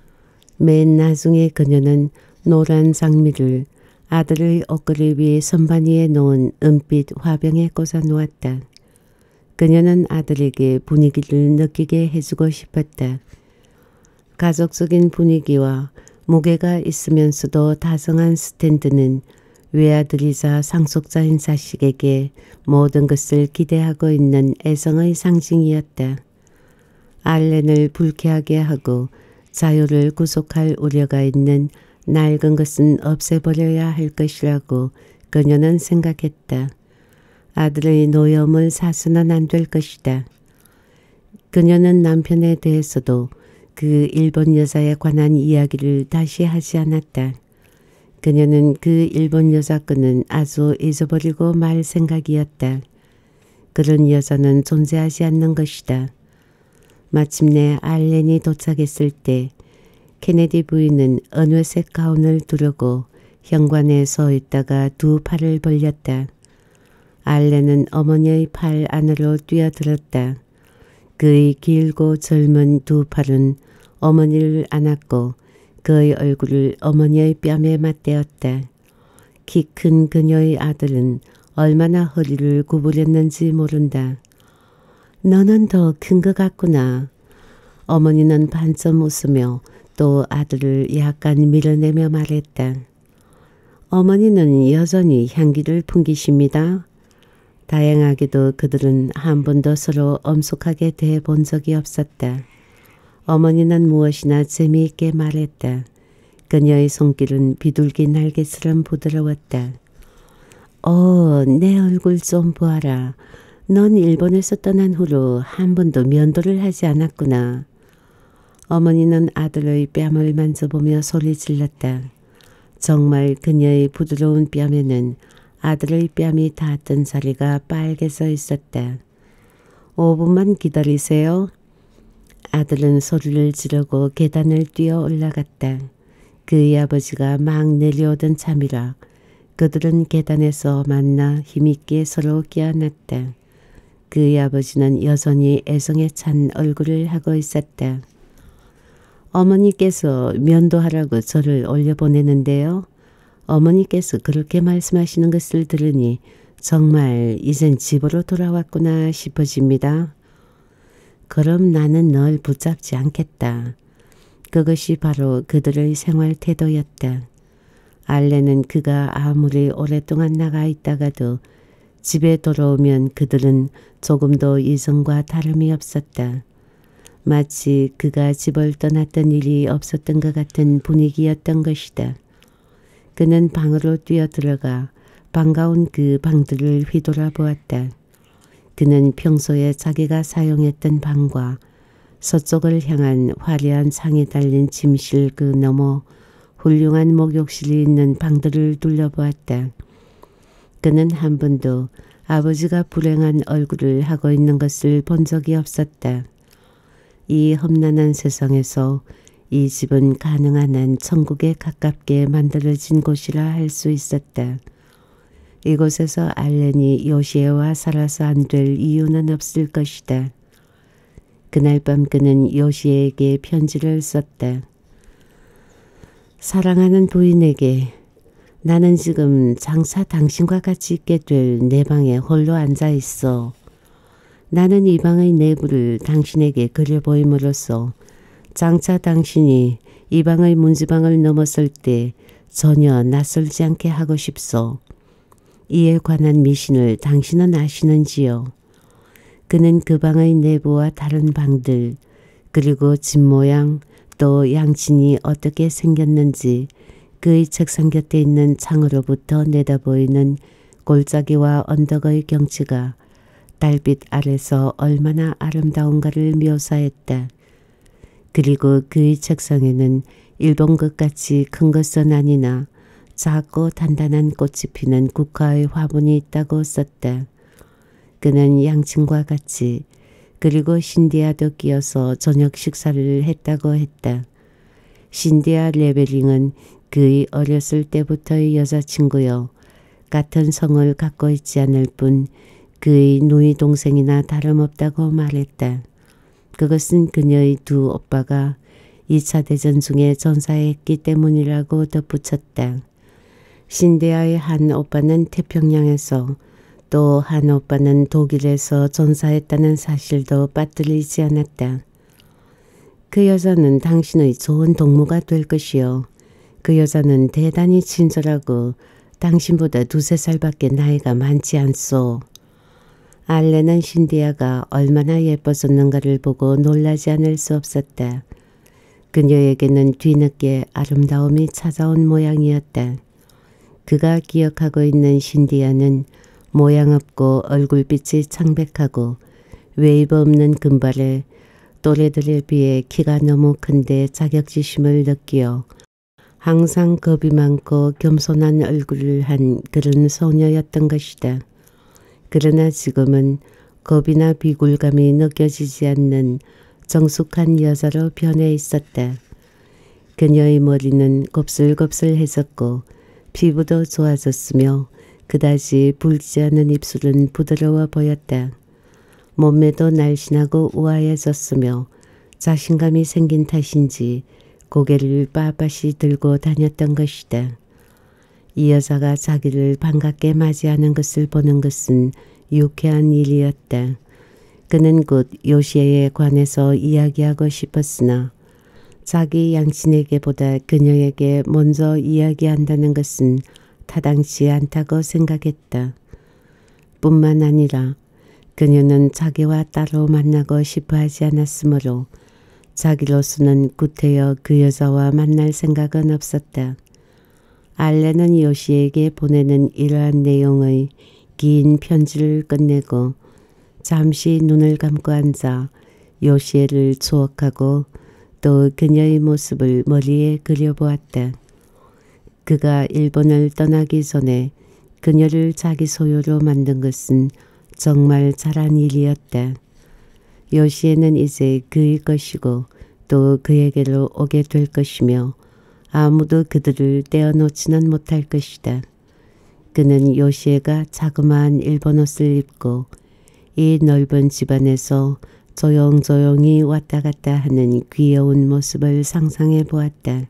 맨 나중에 그녀는 노란 장미를 아들의 옷걸이 위에 선반 위에 놓은 은빛 화병에 꽂아 놓았다. 그녀는 아들에게 분위기를 느끼게 해주고 싶었다. 가족적인 분위기와 무게가 있으면서도 다정한 스탠드는 외아들이자 상속자인 자식에게 모든 것을 기대하고 있는 애정의 상징이었다. 알렌을 불쾌하게 하고 자유를 구속할 우려가 있는 낡은 것은 없애버려야 할 것이라고 그녀는 생각했다. 아들의 노염을 사서는 안 될 것이다. 그녀는 남편에 대해서도 그 일본 여자에 관한 이야기를 다시 하지 않았다. 그녀는 그 일본 여자 끈은 아주 잊어버리고 말 생각이었다. 그런 여자는 존재하지 않는 것이다. 마침내 알렌이 도착했을 때 케네디 부인은 은회색 가운을 두르고 현관에 서 있다가 두 팔을 벌렸다. 알렌은 어머니의 팔 안으로 뛰어들었다. 그의 길고 젊은 두 팔은 어머니를 안았고 그의 얼굴을 어머니의 뺨에 맞대었다. 키 큰 그녀의 아들은 얼마나 허리를 구부렸는지 모른다. 너는 더 큰 것 같구나. 어머니는 반쯤 웃으며 또 아들을 약간 밀어내며 말했다. 어머니는 여전히 향기를 풍기십니다. 다행하게도 그들은 한 번도 서로 엄숙하게 대해본 적이 없었다. 어머니는 무엇이나 재미있게 말했다. 그녀의 손길은 비둘기 날개처럼 부드러웠다. 내 얼굴 좀 보아라. 넌 일본에서 떠난 후로 한 번도 면도를 하지 않았구나. 어머니는 아들의 뺨을 만져보며 소리 질렀다. 정말 그녀의 부드러운 뺨에는 아들의 뺨이 닿았던 자리가 빨개져 있었다. 5분만 기다리세요. 아들은 소리를 지르고 계단을 뛰어 올라갔다. 그의 아버지가 막 내려오던 참이라 그들은 계단에서 만나 힘있게 서로 껴안았다. 그의 아버지는 여전히 애정에 찬 얼굴을 하고 있었다. 어머니께서 면도하라고 저를 올려보내는데요. 어머니께서 그렇게 말씀하시는 것을 들으니 정말 이젠 집으로 돌아왔구나 싶어집니다. 그럼 나는 널 붙잡지 않겠다. 그것이 바로 그들의 생활 태도였다. 알렌은 그가 아무리 오랫동안 나가 있다가도 집에 돌아오면 그들은 조금도 이전과 다름이 없었다. 마치 그가 집을 떠났던 일이 없었던 것 같은 분위기였던 것이다. 그는 방으로 뛰어들어가 반가운 그 방들을 휘돌아보았다. 그는 평소에 자기가 사용했던 방과 서쪽을 향한 화려한 창이 달린 침실 그 너머 훌륭한 목욕실이 있는 방들을 둘러보았다. 그는 한 번도 아버지가 불행한 얼굴을 하고 있는 것을 본 적이 없었다. 이 험난한 세상에서 이 집은 가능한 한 천국에 가깝게 만들어진 곳이라 할 수 있었다. 이곳에서 알렌이 요시에와 살아서 안 될 이유는 없을 것이다. 그날 밤 그는 요시에에게 편지를 썼다. 사랑하는 부인에게 나는 지금 장차 당신과 같이 있게 될 내 방에 홀로 앉아 있어. 나는 이 방의 내부를 당신에게 그려보임으로써 장차 당신이 이 방의 문지방을 넘었을 때 전혀 낯설지 않게 하고 싶소. 이에 관한 미신을 당신은 아시는지요? 그는 그 방의 내부와 다른 방들 그리고 집 모양 또 양친이 어떻게 생겼는지 그의 책상 곁에 있는 창으로부터 내다보이는 골짜기와 언덕의 경치가 달빛 아래서 얼마나 아름다운가를 묘사했다. 그리고 그의 책상에는 일본 것같이 큰 것은 아니나 작고 단단한 꽃이 피는 국화의 화분이 있다고 썼다. 그는 양친과 같이 그리고 신디아도 끼어서 저녁 식사를 했다고 했다. 신디아 레벨링은 그의 어렸을 때부터의 여자친구여 같은 성을 갖고 있지 않을 뿐 그의 누이 동생이나 다름없다고 말했다. 그것은 그녀의 두 오빠가 2차 대전 중에 전사했기 때문이라고 덧붙였다. 신디아의 한 오빠는 태평양에서 또 한 오빠는 독일에서 전사했다는 사실도 빠뜨리지 않았다. 그 여자는 당신의 좋은 동무가 될 것이요. 그 여자는 대단히 친절하고 당신보다 2~3살밖에 나이가 많지 않소. 알렌은 신디아가 얼마나 예뻐졌는가를 보고 놀라지 않을 수 없었다. 그녀에게는 뒤늦게 아름다움이 찾아온 모양이었다. 그가 기억하고 있는 신디아는 모양 없고 얼굴빛이 창백하고 웨이브 없는 금발에 또래들에 비해 키가 너무 큰데 자격지심을 느끼어 항상 겁이 많고 겸손한 얼굴을 한 그런 소녀였던 것이다. 그러나 지금은 겁이나 비굴감이 느껴지지 않는 정숙한 여자로 변해 있었다. 그녀의 머리는 곱슬곱슬해졌고 피부도 좋아졌으며 그다지 붉지 않은 입술은 부드러워 보였다. 몸매도 날씬하고 우아해졌으며 자신감이 생긴 탓인지 고개를 빳빳이 들고 다녔던 것이다. 이 여자가 자기를 반갑게 맞이하는 것을 보는 것은 유쾌한 일이었다. 그는 곧 요시에에 관해서 이야기하고 싶었으나 자기 양친에게보다 그녀에게 먼저 이야기한다는 것은 타당치 않다고 생각했다. 뿐만 아니라 그녀는 자기와 따로 만나고 싶어 하지 않았으므로 자기로서는 구태여 그 여자와 만날 생각은 없었다. 알렌은 요시에게 보내는 이러한 내용의 긴 편지를 끝내고 잠시 눈을 감고 앉아 요시에를 추억하고 또 그녀의 모습을 머리에 그려보았다. 그가 일본을 떠나기 전에 그녀를 자기 소유로 만든 것은 정말 잘한 일이었다. 요시에는 이제 그의 것이고 또 그에게로 오게 될 것이며 아무도 그들을 떼어놓지는 못할 것이다. 그는 요시에가 자그마한 일본 옷을 입고 이 넓은 집안에서 조용조용히 왔다 갔다 하는 귀여운 모습을 상상해 보았다.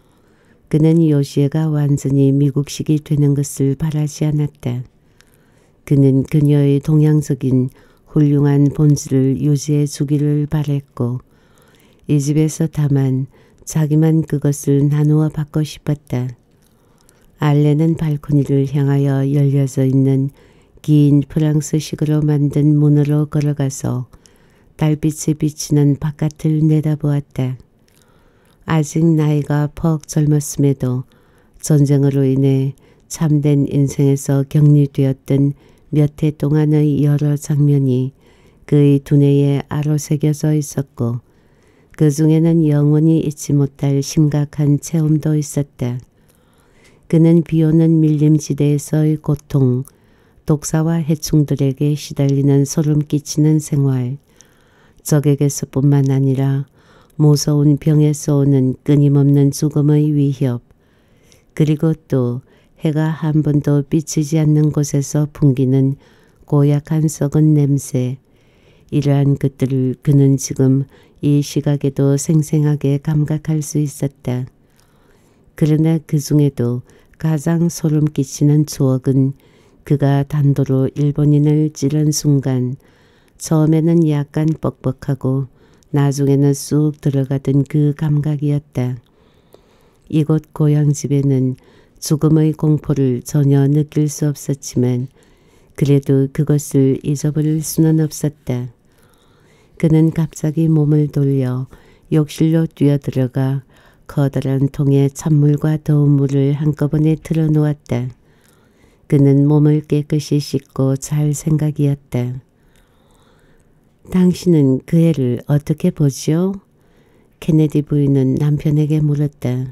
그는 요시에가 완전히 미국식이 되는 것을 바라지 않았다. 그는 그녀의 동양적인 훌륭한 본질을 유지해 주기를 바랬고 이 집에서 다만 자기만 그것을 나누어 받고 싶었다. 알렌은 발코니를 향하여 열려져 있는 긴 프랑스식으로 만든 문으로 걸어가서 달빛이 비치는 바깥을 내다보았다. 아직 나이가 퍽 젊었음에도 전쟁으로 인해 참된 인생에서 격리되었던 몇 해 동안의 여러 장면이 그의 두뇌에 아로새겨져 있었고 그 중에는 영원히 잊지 못할 심각한 체험도 있었다. 그는 비오는 밀림지대에서의 고통, 독사와 해충들에게 시달리는 소름 끼치는 생활, 적에게서뿐만 아니라 무서운 병에서 오는 끊임없는 죽음의 위협, 그리고 또 해가 한 번도 비치지 않는 곳에서 풍기는 고약한 썩은 냄새. 이러한 것들을 그는 지금 이 시각에도 생생하게 감각할 수 있었다. 그러나 그 중에도 가장 소름 끼치는 추억은 그가 단도로 일본인을 찌른 순간 처음에는 약간 뻑뻑하고 나중에는 쑥 들어가던 그 감각이었다. 이곳 고향집에는 죽음의 공포를 전혀 느낄 수 없었지만 그래도 그것을 잊어버릴 수는 없었다. 그는 갑자기 몸을 돌려 욕실로 뛰어들어가 커다란 통에 찬물과 더운 물을 한꺼번에 틀어놓았다. 그는 몸을 깨끗이 씻고 잘 생각이었다. 당신은 그 애를 어떻게 보지요? 케네디 부인은 남편에게 물었다.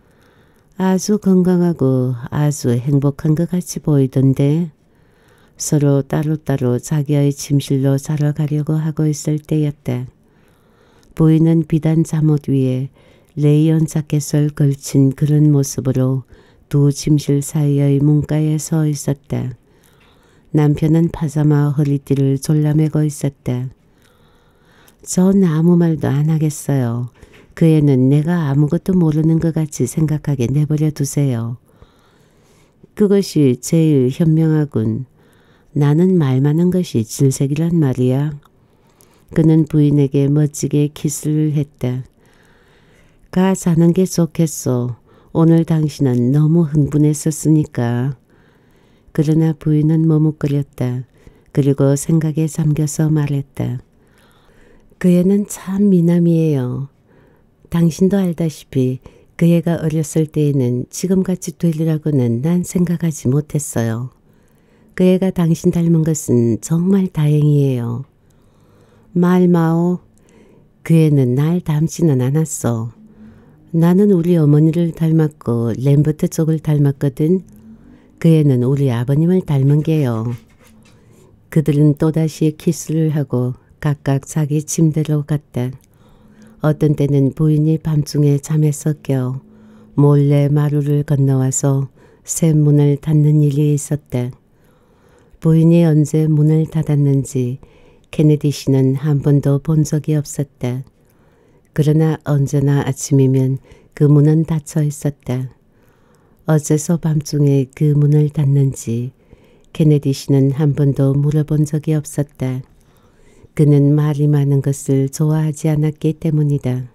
아주 건강하고 아주 행복한 것 같이 보이던데. 서로 따로따로 자기의 침실로 자러 가려고 하고 있을 때였다. 부인은 비단 잠옷 위에 레이언 자켓을 걸친 그런 모습으로 두 침실 사이의 문가에 서 있었다. 남편은 파자마 허리띠를 졸라매고 있었다. 전 아무 말도 안 하겠어요. 그 애는 내가 아무것도 모르는 것 같이 생각하게 내버려 두세요. 그것이 제일 현명하군. 나는 말 많은 것이 질색이란 말이야. 그는 부인에게 멋지게 키스를 했다. 가 자는 게 좋겠소. 오늘 당신은 너무 흥분했었으니까. 그러나 부인은 머뭇거렸다. 그리고 생각에 잠겨서 말했다. 그 애는 참 미남이에요. 당신도 알다시피 그 애가 어렸을 때에는 지금같이 되리라고는 난 생각하지 못했어요. 그 애가 당신 닮은 것은 정말 다행이에요. 말마오. 그 애는 날 닮지는 않았어. 나는 우리 어머니를 닮았고 램버트 쪽을 닮았거든. 그 애는 우리 아버님을 닮은 게요. 그들은 또다시 키스를 하고 각각 자기 침대로 갔다. 어떤 때는 부인이 밤중에 잠에서 깨어 몰래 마루를 건너와서 새 문을 닫는 일이 있었다. 부인이 언제 문을 닫았는지 케네디 씨는 한 번도 본 적이 없었다. 그러나 언제나 아침이면 그 문은 닫혀 있었다. 어째서 밤중에 그 문을 닫는지 케네디 씨는 한 번도 물어본 적이 없었다. 그는 말이 많은 것을 좋아하지 않았기 때문이다.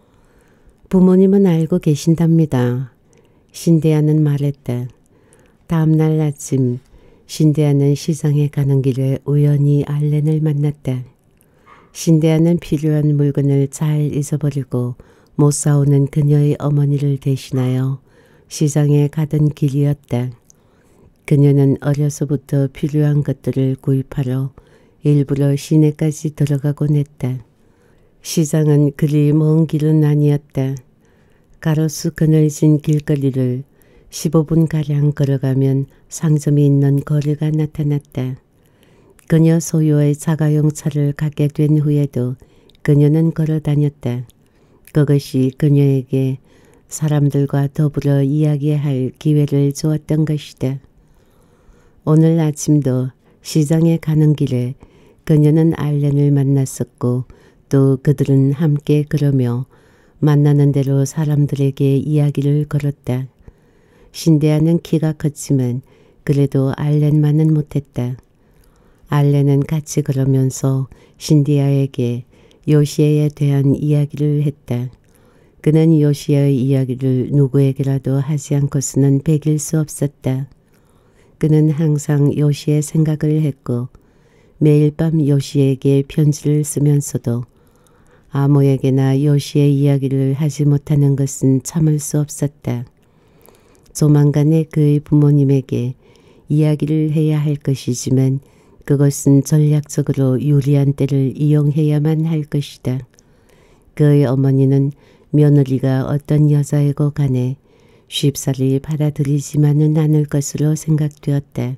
부모님은 알고 계신답니다. 신데아는 말했다. 다음 날 아침 신데아는 시장에 가는 길에 우연히 알렌을 만났다. 신데아는 필요한 물건을 잘 잊어버리고 못 사오는 그녀의 어머니를 대신하여 시장에 가던 길이었다. 그녀는 어려서부터 필요한 것들을 구입하러 일부러 시내까지 들어가곤 했다. 시장은 그리 먼 길은 아니었다. 가로수 그늘진 길거리를 15분가량 걸어가면 상점이 있는 거리가 나타났다. 그녀 소유의 자가용 차를 갖게 된 후에도 그녀는 걸어 다녔다. 그것이 그녀에게 사람들과 더불어 이야기할 기회를 주었던 것이다. 오늘 아침도 시장에 가는 길에 그녀는 알렌을 만났었고 또 그들은 함께 걸으며 만나는 대로 사람들에게 이야기를 걸었다. 신데아는 키가 컸지만 그래도 알렌만은 못했다. 알렌은 같이 걸으면서 신데아에게 요시에에 대한 이야기를 했다. 그는 요시에의 이야기를 누구에게라도 하지 않고서는 배길 수 없었다. 그는 항상 요시의 생각을 했고 매일 밤 요시에게 편지를 쓰면서도 아무에게나 요시의 이야기를 하지 못하는 것은 참을 수 없었다. 조만간에 그의 부모님에게 이야기를 해야 할 것이지만 그것은 전략적으로 유리한 때를 이용해야만 할 것이다. 그의 어머니는 며느리가 어떤 여자이고 간에 쉽사리 받아들이지만은 않을 것으로 생각되었다.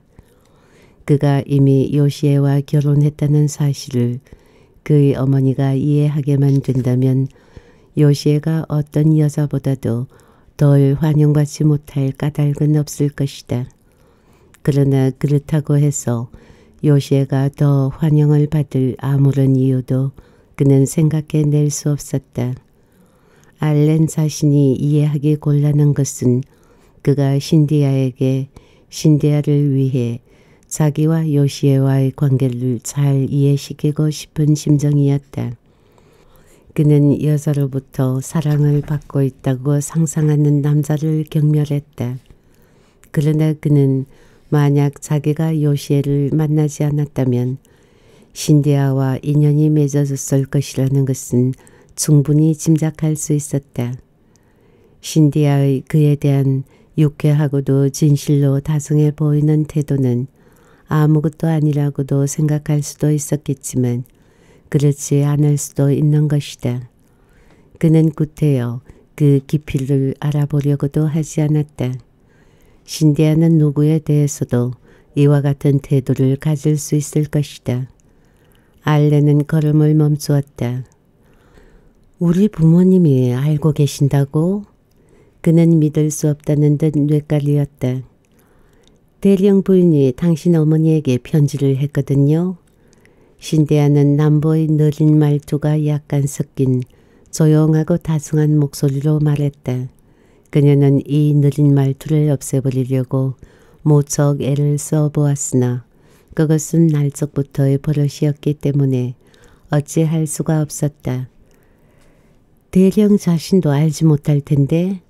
그가 이미 요시에와 결혼했다는 사실을 그의 어머니가 이해하게만 된다면 요시에가 어떤 여자보다도 덜 환영받지 못할 까닭은 없을 것이다. 그러나 그렇다고 해서 요시에가 더 환영을 받을 아무런 이유도 그는 생각해낼 수 없었다. 알렌 자신이 이해하기 곤란한 것은 그가 신디아에게 신디아를 위해 자기와 요시에와의 관계를 잘 이해시키고 싶은 심정이었다. 그는 여자로부터 사랑을 받고 있다고 상상하는 남자를 경멸했다. 그러나 그는 만약 자기가 요시에를 만나지 않았다면 신디아와 인연이 맺어졌을 것이라는 것은 충분히 짐작할 수 있었다. 신디아의 그에 대한 유쾌하고도 진실로 다정해 보이는 태도는 아무것도 아니라고도 생각할 수도 있었겠지만 그렇지 않을 수도 있는 것이다. 그는 구태여 그 깊이를 알아보려고도 하지 않았다. 신디아는 누구에 대해서도 이와 같은 태도를 가질 수 있을 것이다. 알렌은 걸음을 멈추었다. 우리 부모님이 알고 계신다고? 그는 믿을 수 없다는 듯 뇌깔이었다. 대령 부인이 당신 어머니에게 편지를 했거든요. 신디아는 남보의 느린 말투가 약간 섞인 조용하고 다정한 목소리로 말했다. 그녀는 이 느린 말투를 없애버리려고 모척 애를 써보았으나 그것은 날적부터의 버릇이었기 때문에 어찌할 수가 없었다. 대령 자신도 알지 못할 텐데.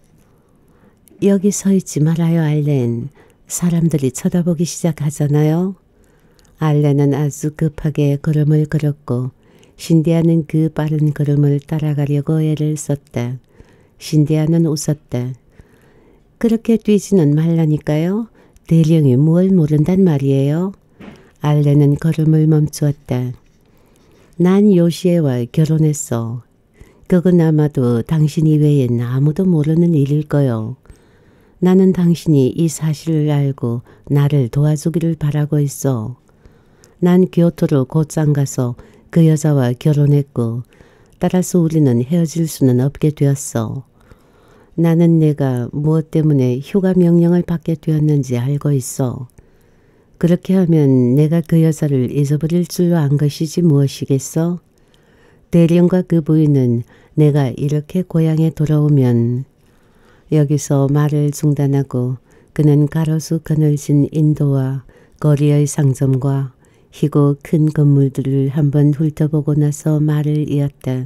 여기 서 있지 말아요, 알렌. 사람들이 쳐다보기 시작하잖아요. 알렌은 아주 급하게 걸음을 걸었고 신디아는 그 빠른 걸음을 따라가려고 애를 썼다. 신디아는 웃었다. 그렇게 뛰지는 말라니까요. 대령이 뭘 모른단 말이에요. 알렌은 걸음을 멈추었다. 난 요시에와 결혼했어. 그건 아마도 당신 이외엔 아무도 모르는 일일 거요. 나는 당신이 이 사실을 알고 나를 도와주기를 바라고 있어. 난 교토로 곧장 가서 그 여자와 결혼했고 따라서 우리는 헤어질 수는 없게 되었어. 나는 내가 무엇 때문에 휴가 명령을 받게 되었는지 알고 있어. 그렇게 하면 내가 그 여자를 잊어버릴 줄로 안 것이지 무엇이겠어? 대령과 그 부인은 내가 이렇게 고향에 돌아오면. 여기서 말을 중단하고 그는 가로수 그늘진 인도와 거리의 상점과 희고 큰 건물들을 한번 훑어보고 나서 말을 이었다.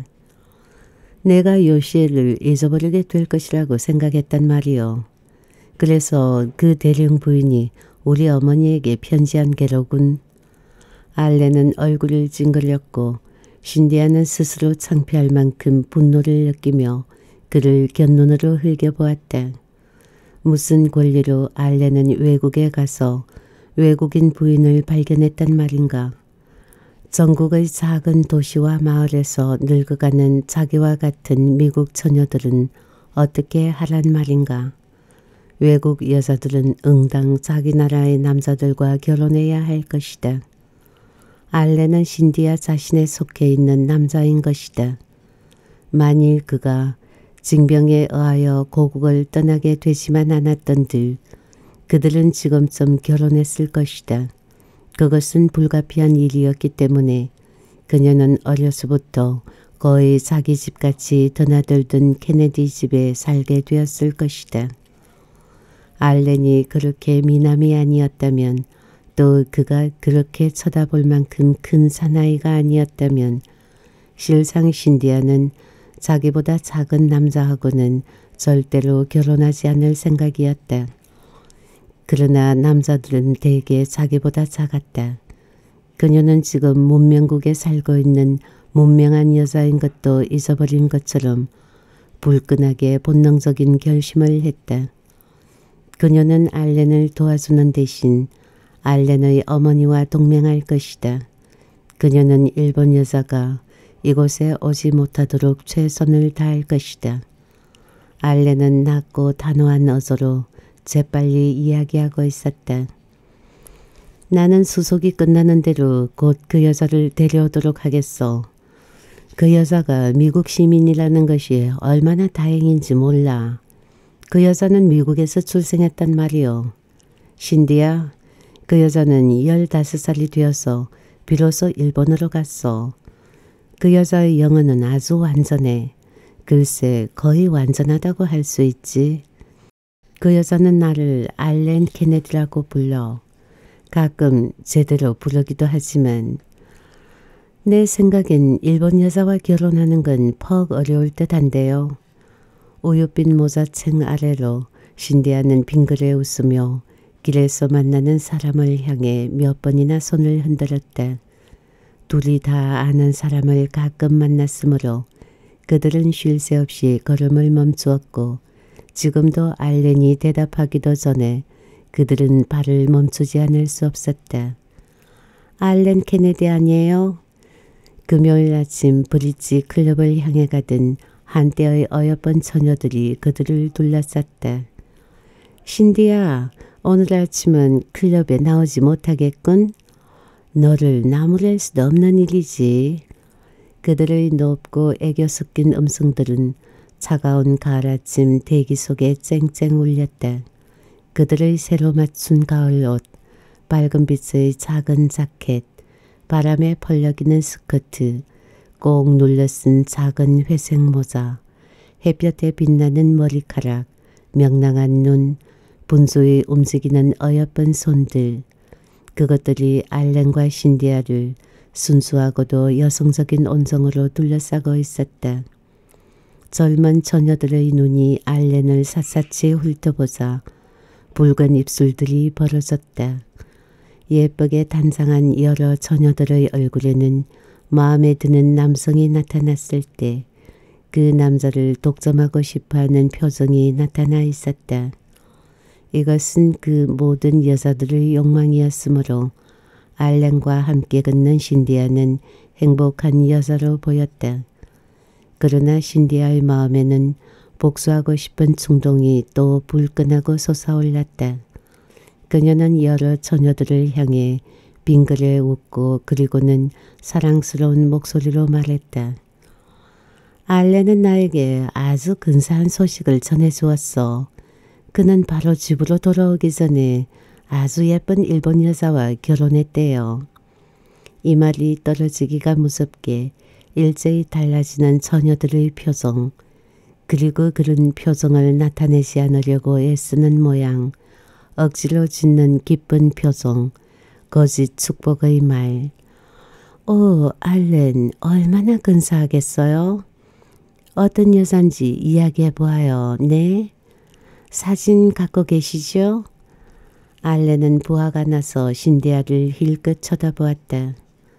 내가 요시에를 잊어버리게 될 것이라고 생각했단 말이요. 그래서 그 대령 부인이 우리 어머니에게 편지한 게로군. 알렌은 얼굴을 찡그렸고 신디아는 스스로 창피할 만큼 분노를 느끼며 그를 곁눈으로 흘겨보았다. 무슨 권리로 알렌은 외국에 가서 외국인 부인을 발견했단 말인가. 전국의 작은 도시와 마을에서 늙어가는 자기와 같은 미국 처녀들은 어떻게 하란 말인가. 외국 여자들은 응당 자기 나라의 남자들과 결혼해야 할 것이다. 알렌은 신디아 자신에 속해 있는 남자인 것이다. 만일 그가 징병에 의하여 고국을 떠나게 되지만 않았던들 그들은 지금쯤 결혼했을 것이다. 그것은 불가피한 일이었기 때문에 그녀는 어려서부터 거의 자기 집같이 드나들던 케네디 집에 살게 되었을 것이다. 알렌이 그렇게 미남이 아니었다면 또 그가 그렇게 쳐다볼 만큼 큰 사나이가 아니었다면 실상 신디아는 자기보다 작은 남자하고는 절대로 결혼하지 않을 생각이었다. 그러나 남자들은 대개 자기보다 작았다. 그녀는 지금 문명국에 살고 있는 문명한 여자인 것도 잊어버린 것처럼 불끈하게 본능적인 결심을 했다. 그녀는 알렌을 도와주는 대신 알렌의 어머니와 동맹할 것이다. 그녀는 일본 여자가 이곳에 오지 못하도록 최선을 다할 것이다. 알렌은 낮고 단호한 어조로 재빨리 이야기하고 있었다. 나는 수속이 끝나는 대로 곧 그 여자를 데려오도록 하겠어. 그 여자가 미국 시민이라는 것이 얼마나 다행인지 몰라. 그 여자는 미국에서 출생했단 말이요. 신디야, 그 여자는 15살이 되어서 비로소 일본으로 갔어. 그 여자의 영어는 아주 완전해. 글쎄 거의 완전하다고 할 수 있지. 그 여자는 나를 알렌 케네디라고 불러. 가끔 제대로 부르기도 하지만 내 생각엔 일본 여자와 결혼하는 건 퍽 어려울 듯한데요. 우윳빛 모자챙 아래로 신디아는 빙그레 웃으며 길에서 만나는 사람을 향해 몇 번이나 손을 흔들었다. 둘이 다 아는 사람을 가끔 만났으므로 그들은 쉴 새 없이 걸음을 멈추었고 지금도 알렌이 대답하기도 전에 그들은 발을 멈추지 않을 수 없었다. 알렌 케네디 아니에요? 금요일 아침 브릿지 클럽을 향해 가던 한때의 어여쁜 처녀들이 그들을 둘러쌌다. 신디야, 오늘 아침은 클럽에 나오지 못하겠군. 너를 나무랄 수도 없는 일이지. 그들의 높고 애교 섞인 음성들은 차가운 가을 아침 대기 속에 쨍쨍 울렸다. 그들의 새로 맞춘 가을 옷, 밝은 빛의 작은 자켓, 바람에 펄럭이는 스커트, 꼭 눌러 쓴 작은 회색 모자, 햇볕에 빛나는 머리카락, 명랑한 눈, 분주히 움직이는 어여쁜 손들, 그것들이 알렌과 신디아를 순수하고도 여성적인 온정으로 둘러싸고 있었다. 젊은 처녀들의 눈이 알렌을 샅샅이 훑어보자 붉은 입술들이 벌어졌다. 예쁘게 단장한 여러 처녀들의 얼굴에는 마음에 드는 남성이 나타났을 때 그 남자를 독점하고 싶어하는 표정이 나타나 있었다. 이것은 그 모든 여자들의 욕망이었으므로 알렌과 함께 걷는 신디아는 행복한 여자로 보였다. 그러나 신디아의 마음에는 복수하고 싶은 충동이 또 불끈하고 솟아올랐다. 그녀는 여러 처녀들을 향해 빙그레 웃고 그리고는 사랑스러운 목소리로 말했다. 알렌은 나에게 아주 근사한 소식을 전해주었어. 그는 바로 집으로 돌아오기 전에 아주 예쁜 일본 여자와 결혼했대요. 이 말이 떨어지기가 무섭게 일제히 달라지는 처녀들의 표정, 그리고 그런 표정을 나타내지 않으려고 애쓰는 모양, 억지로 짓는 기쁜 표정, 거짓 축복의 말. 오, 알렌, 얼마나 근사하겠어요? 어떤 여잔지 이야기해보아요. 네? 사진 갖고 계시죠? 알렌은 부하가 나서 신디아를 힐끗 쳐다보았다.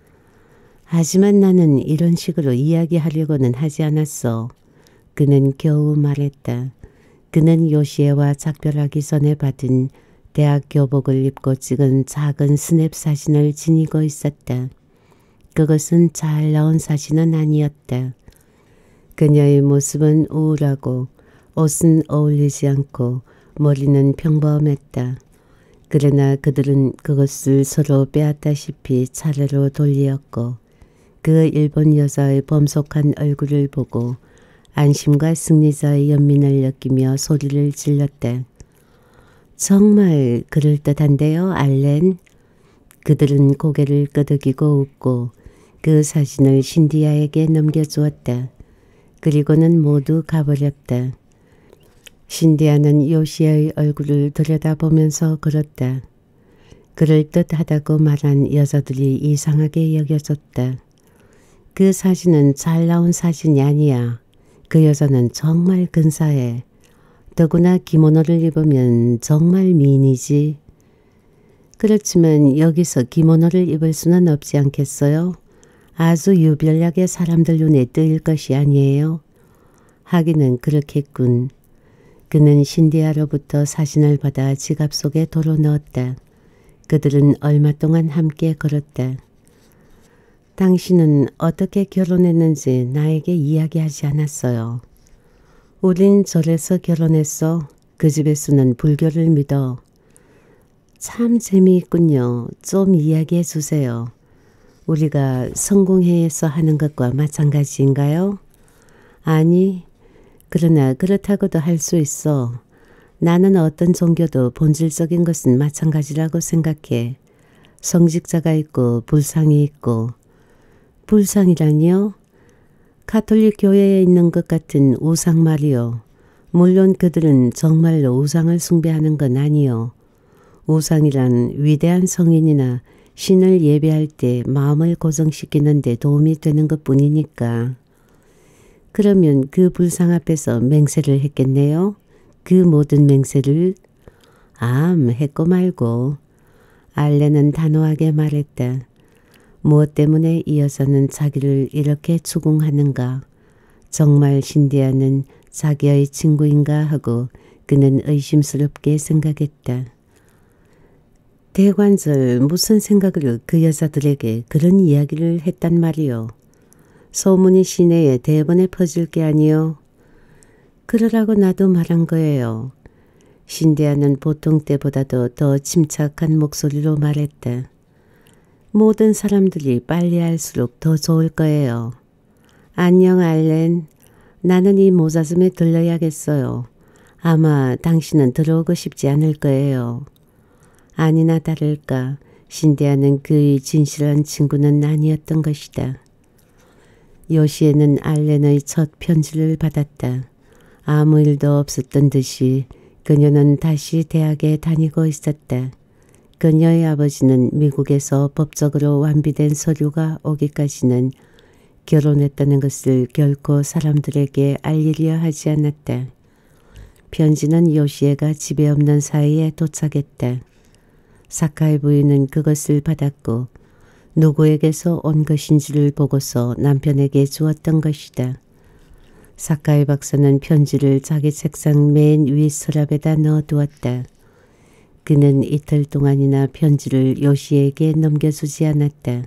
하지만 나는 이런 식으로 이야기하려고는 하지 않았어. 그는 겨우 말했다. 그는 요시에와 작별하기 전에 받은 대학 교복을 입고 찍은 작은 스냅 사진을 지니고 있었다. 그것은 잘 나온 사진은 아니었다. 그녀의 모습은 우울하고 옷은 어울리지 않고 머리는 평범했다. 그러나 그들은 그것을 서로 빼앗다시피 차례로 돌리었고 그 일본 여자의 범속한 얼굴을 보고 안심과 승리자의 연민을 느끼며 소리를 질렀다. 정말 그럴듯한데요, 알렌. 그들은 고개를 끄덕이고 웃고 그 사진을 신디아에게 넘겨주었다. 그리고는 모두 가버렸다. 신디아는 요시의 얼굴을 들여다보면서 그랬다. 그럴듯하다고 말한 여자들이 이상하게 여겨졌다. 그 사진은 잘 나온 사진이 아니야. 그 여자는 정말 근사해. 더구나 기모노를 입으면 정말 미인이지. 그렇지만 여기서 기모노를 입을 수는 없지 않겠어요? 아주 유별나게 사람들 눈에 뜨일 것이 아니에요. 하기는 그렇겠군. 그는 신디아로부터 사진을 받아 지갑 속에 도로 넣었다. 그들은 얼마 동안 함께 걸었다. 당신은 어떻게 결혼했는지 나에게 이야기하지 않았어요. 우린 절에서 결혼했어. 그 집에서는 불교를 믿어. 참 재미있군요. 좀 이야기해 주세요. 우리가 성공회에서 하는 것과 마찬가지인가요? 아니, 그러나 그렇다고도 할 수 있어. 나는 어떤 종교도 본질적인 것은 마찬가지라고 생각해. 성직자가 있고 불상이 있고. 불상이라니요? 가톨릭 교회에 있는 것 같은 우상 말이요. 물론 그들은 정말로 우상을 숭배하는 건 아니요. 우상이란 위대한 성인이나 신을 예배할 때 마음을 고정시키는 데 도움이 되는 것뿐이니까. 그러면 그 불상 앞에서 맹세를 했겠네요? 그 모든 맹세를? 했고 말고. 알렌은 단호하게 말했다. 무엇 때문에 이 여자는 자기를 이렇게 추궁하는가? 정말 신디아는 자기의 친구인가 하고 그는 의심스럽게 생각했다. 대관절 무슨 생각으로 그 여자들에게 그런 이야기를 했단 말이요. 소문이 시내에 대번에 퍼질 게 아니요. 그러라고 나도 말한 거예요. 신디아는 보통 때보다도 더 침착한 목소리로 말했다. 모든 사람들이 빨리 알수록 더 좋을 거예요. 안녕 알렌. 나는 이 모자즘에 들러야겠어요. 아마 당신은 들어오고 싶지 않을 거예요. 아니나 다를까 신디아는 그의 진실한 친구는 아니었던 것이다. 요시에는 알렌의 첫 편지를 받았다. 아무 일도 없었던 듯이 그녀는 다시 대학에 다니고 있었다. 그녀의 아버지는 미국에서 법적으로 완비된 서류가 오기까지는 결혼했다는 것을 결코 사람들에게 알리려 하지 않았다. 편지는 요시에가 집에 없는 사이에 도착했다. 사카이 부인은 그것을 받았고 누구에게서 온 것인지를 보고서 남편에게 주었던 것이다. 사카이 박사는 편지를 자기 책상 맨 위 서랍에다 넣어두었다. 그는 이틀 동안이나 편지를 요시에게 넘겨주지 않았다.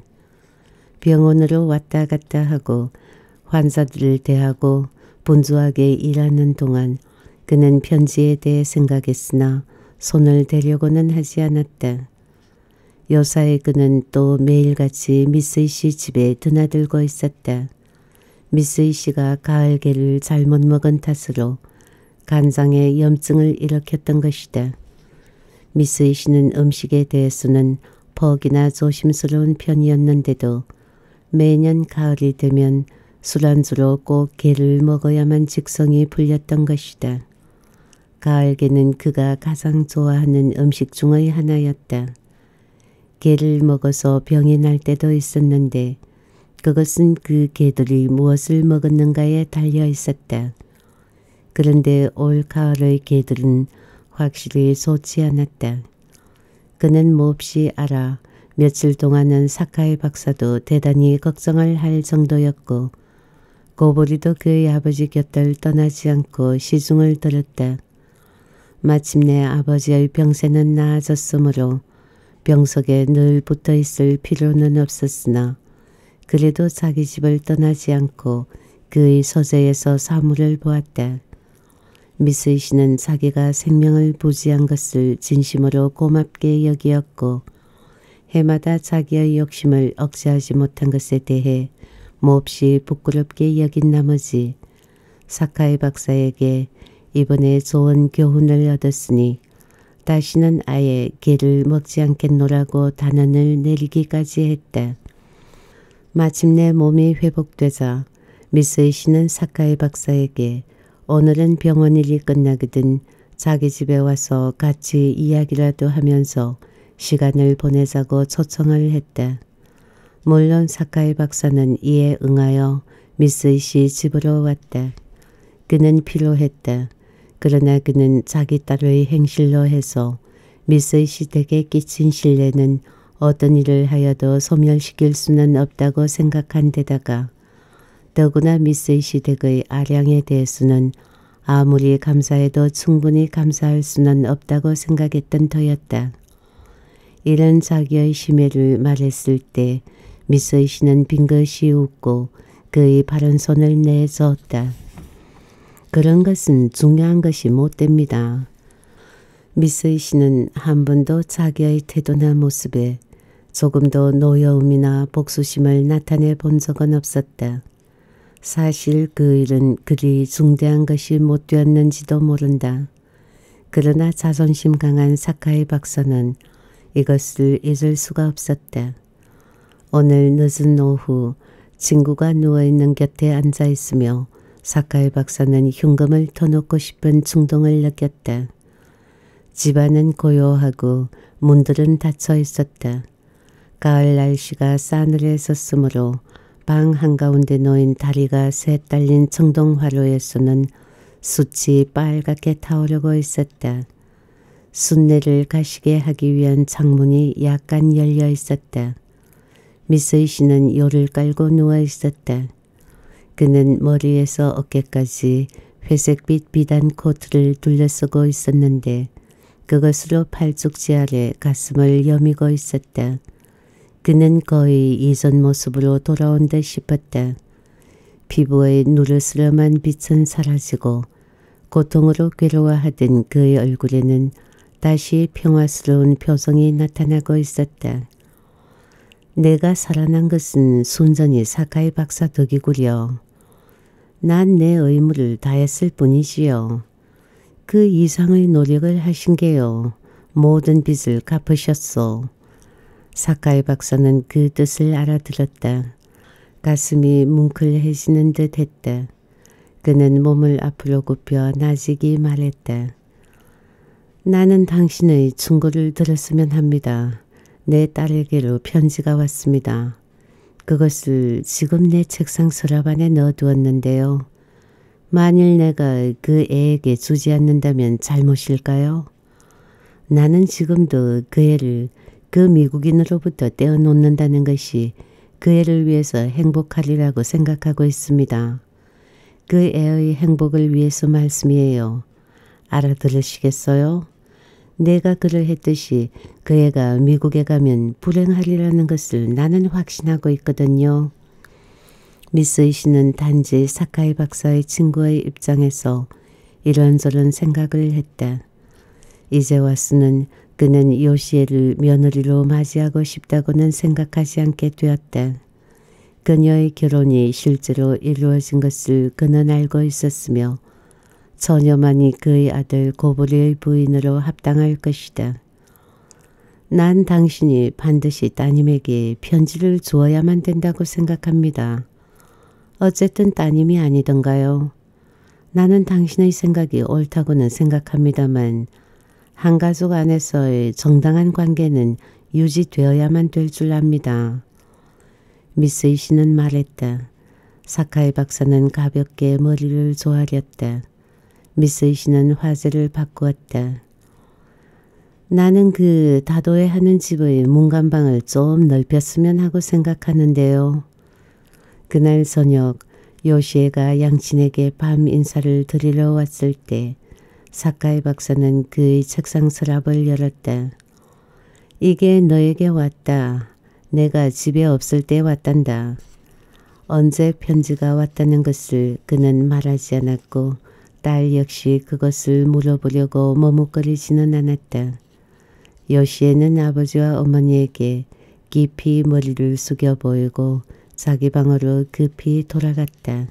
병원으로 왔다 갔다 하고 환자들을 대하고 분주하게 일하는 동안 그는 편지에 대해 생각했으나 손을 대려고는 하지 않았다. 요사이 그는 또 매일같이 미스이 씨 집에 드나들고 있었다. 미스이 씨가 가을개를 잘못 먹은 탓으로 간장에 염증을 일으켰던 것이다. 미스이 씨는 음식에 대해서는 퍽이나 조심스러운 편이었는데도 매년 가을이 되면 술안주로 꼭 게를 먹어야만 직성이 풀렸던 것이다. 가을개는 그가 가장 좋아하는 음식 중의 하나였다. 게를 먹어서 병이 날 때도 있었는데 그것은 그 개들이 무엇을 먹었는가에 달려 있었다. 그런데 올 가을의 개들은 확실히 좋지 않았다. 그는 몹시 알아 며칠 동안은 사카이 박사도 대단히 걱정을 할 정도였고 고보리도 그의 아버지 곁을 떠나지 않고 시중을 들었다. 마침내 아버지의 병세는 나아졌으므로 병석에 늘 붙어 있을 필요는 없었으나 그래도 자기 집을 떠나지 않고 그의 서재에서 사물을 보았다. 미스이 씨는 자기가 생명을 부지한 것을 진심으로 고맙게 여기었고 해마다 자기의 욕심을 억제하지 못한 것에 대해 몹시 부끄럽게 여긴 나머지 사카이 박사에게 이번에 좋은 교훈을 얻었으니 다시는 아예 게를 먹지 않겠노라고 단언을 내리기까지 했다. 마침내 몸이 회복되자 미스이 씨는 사카이 박사에게 오늘은 병원 일이 끝나거든 자기 집에 와서 같이 이야기라도 하면서 시간을 보내자고 초청을 했다. 물론 사카이 박사는 이에 응하여 미스이 씨 집으로 왔다. 그는 피로했다. 그러나 그는 자기 딸의 행실로 해서 미스이 씨 댁에 끼친 신뢰는 어떤 일을 하여도 소멸시킬 수는 없다고 생각한 데다가 더구나 미스이 씨 댁의 아량에 대해서는 아무리 감사해도 충분히 감사할 수는 없다고 생각했던 터였다. 이런 자기의 심애를 말했을 때 미스이 씨는 빙긋이 웃고 그의 바른 손을 내저었다. 그런 것은 중요한 것이 못 됩니다. 미스이 씨는 한 번도 자기의 태도나 모습에 조금도 노여움이나 복수심을 나타내 본 적은 없었다. 사실 그 일은 그리 중대한 것이 못 되었는지도 모른다. 그러나 자존심 강한 사카이 박사는 이것을 잊을 수가 없었다. 오늘 늦은 오후 친구가 누워있는 곁에 앉아있으며 사카이 박사는 흉금을 터놓고 싶은 충동을 느꼈다. 집안은 고요하고 문들은 닫혀 있었다. 가을 날씨가 싸늘했었으므로 방 한가운데 놓인 다리가 새 딸린 청동화로에서는 숯이 빨갛게 타오르고 있었다. 숯내를 가시게 하기 위한 창문이 약간 열려 있었다. 미스이 씨는 요를 깔고 누워 있었다. 그는 머리에서 어깨까지 회색빛 비단 코트를 둘러쓰고 있었는데 그것으로 팔뚝지 아래 가슴을 여미고 있었다. 그는 거의 이전 모습으로 돌아온 듯 싶었다. 피부의 누르스름한 빛은 사라지고 고통으로 괴로워하던 그의 얼굴에는 다시 평화스러운 표정이 나타나고 있었다. 내가 살아난 것은 순전히 사카이 박사 덕이구려. 난 내 의무를 다했을 뿐이지요. 그 이상의 노력을 하신 게요. 모든 빚을 갚으셨소. 사카이 박사는 그 뜻을 알아들었다. 가슴이 뭉클해지는 듯 했다. 그는 몸을 앞으로 굽혀 나직이 말했다. 나는 당신의 충고를 들었으면 합니다. 내 딸에게로 편지가 왔습니다. 그것을 지금 내 책상 서랍 안에 넣어두었는데요. 만일 내가 그 애에게 주지 않는다면 잘못일까요? 나는 지금도 그 애를 그 미국인으로부터 떼어놓는다는 것이 그 애를 위해서 행복하리라고 생각하고 있습니다. 그 애의 행복을 위해서 말씀이에요. 알아들으시겠어요? 내가 그러했듯이 그 애가 미국에 가면 불행하리라는 것을 나는 확신하고 있거든요. 미스이 씨는 단지 사카이 박사의 친구의 입장에서 이런저런 생각을 했다. 이제 와서는 그는 요시에를 며느리로 맞이하고 싶다고는 생각하지 않게 되었다. 그녀의 결혼이 실제로 이루어진 것을 그는 알고 있었으며 처녀만이 그의 아들 고브리의 부인으로 합당할 것이다. 난 당신이 반드시 따님에게 편지를 주어야만 된다고 생각합니다. 어쨌든 따님이 아니던가요. 나는 당신의 생각이 옳다고는 생각합니다만 한 가족 안에서의 정당한 관계는 유지되어야만 될 줄 압니다. 미스이 씨는 말했다. 사카이 박사는 가볍게 머리를 조아렸다. 미스이 씨는 화제를 바꾸었다. 나는 그 다도해하는 집의 문간방을 좀 넓혔으면 하고 생각하는데요. 그날 저녁 요시에가 양친에게 밤 인사를 드리러 왔을 때 사카이 박사는 그의 책상 서랍을 열었다. 이게 너에게 왔다. 내가 집에 없을 때 왔단다. 언제 편지가 왔다는 것을 그는 말하지 않았고 딸 역시 그것을 물어보려고 머뭇거리지는 않았다. 요시에는 아버지와 어머니에게 깊이 머리를 숙여 보이고 자기 방으로 급히 돌아갔다.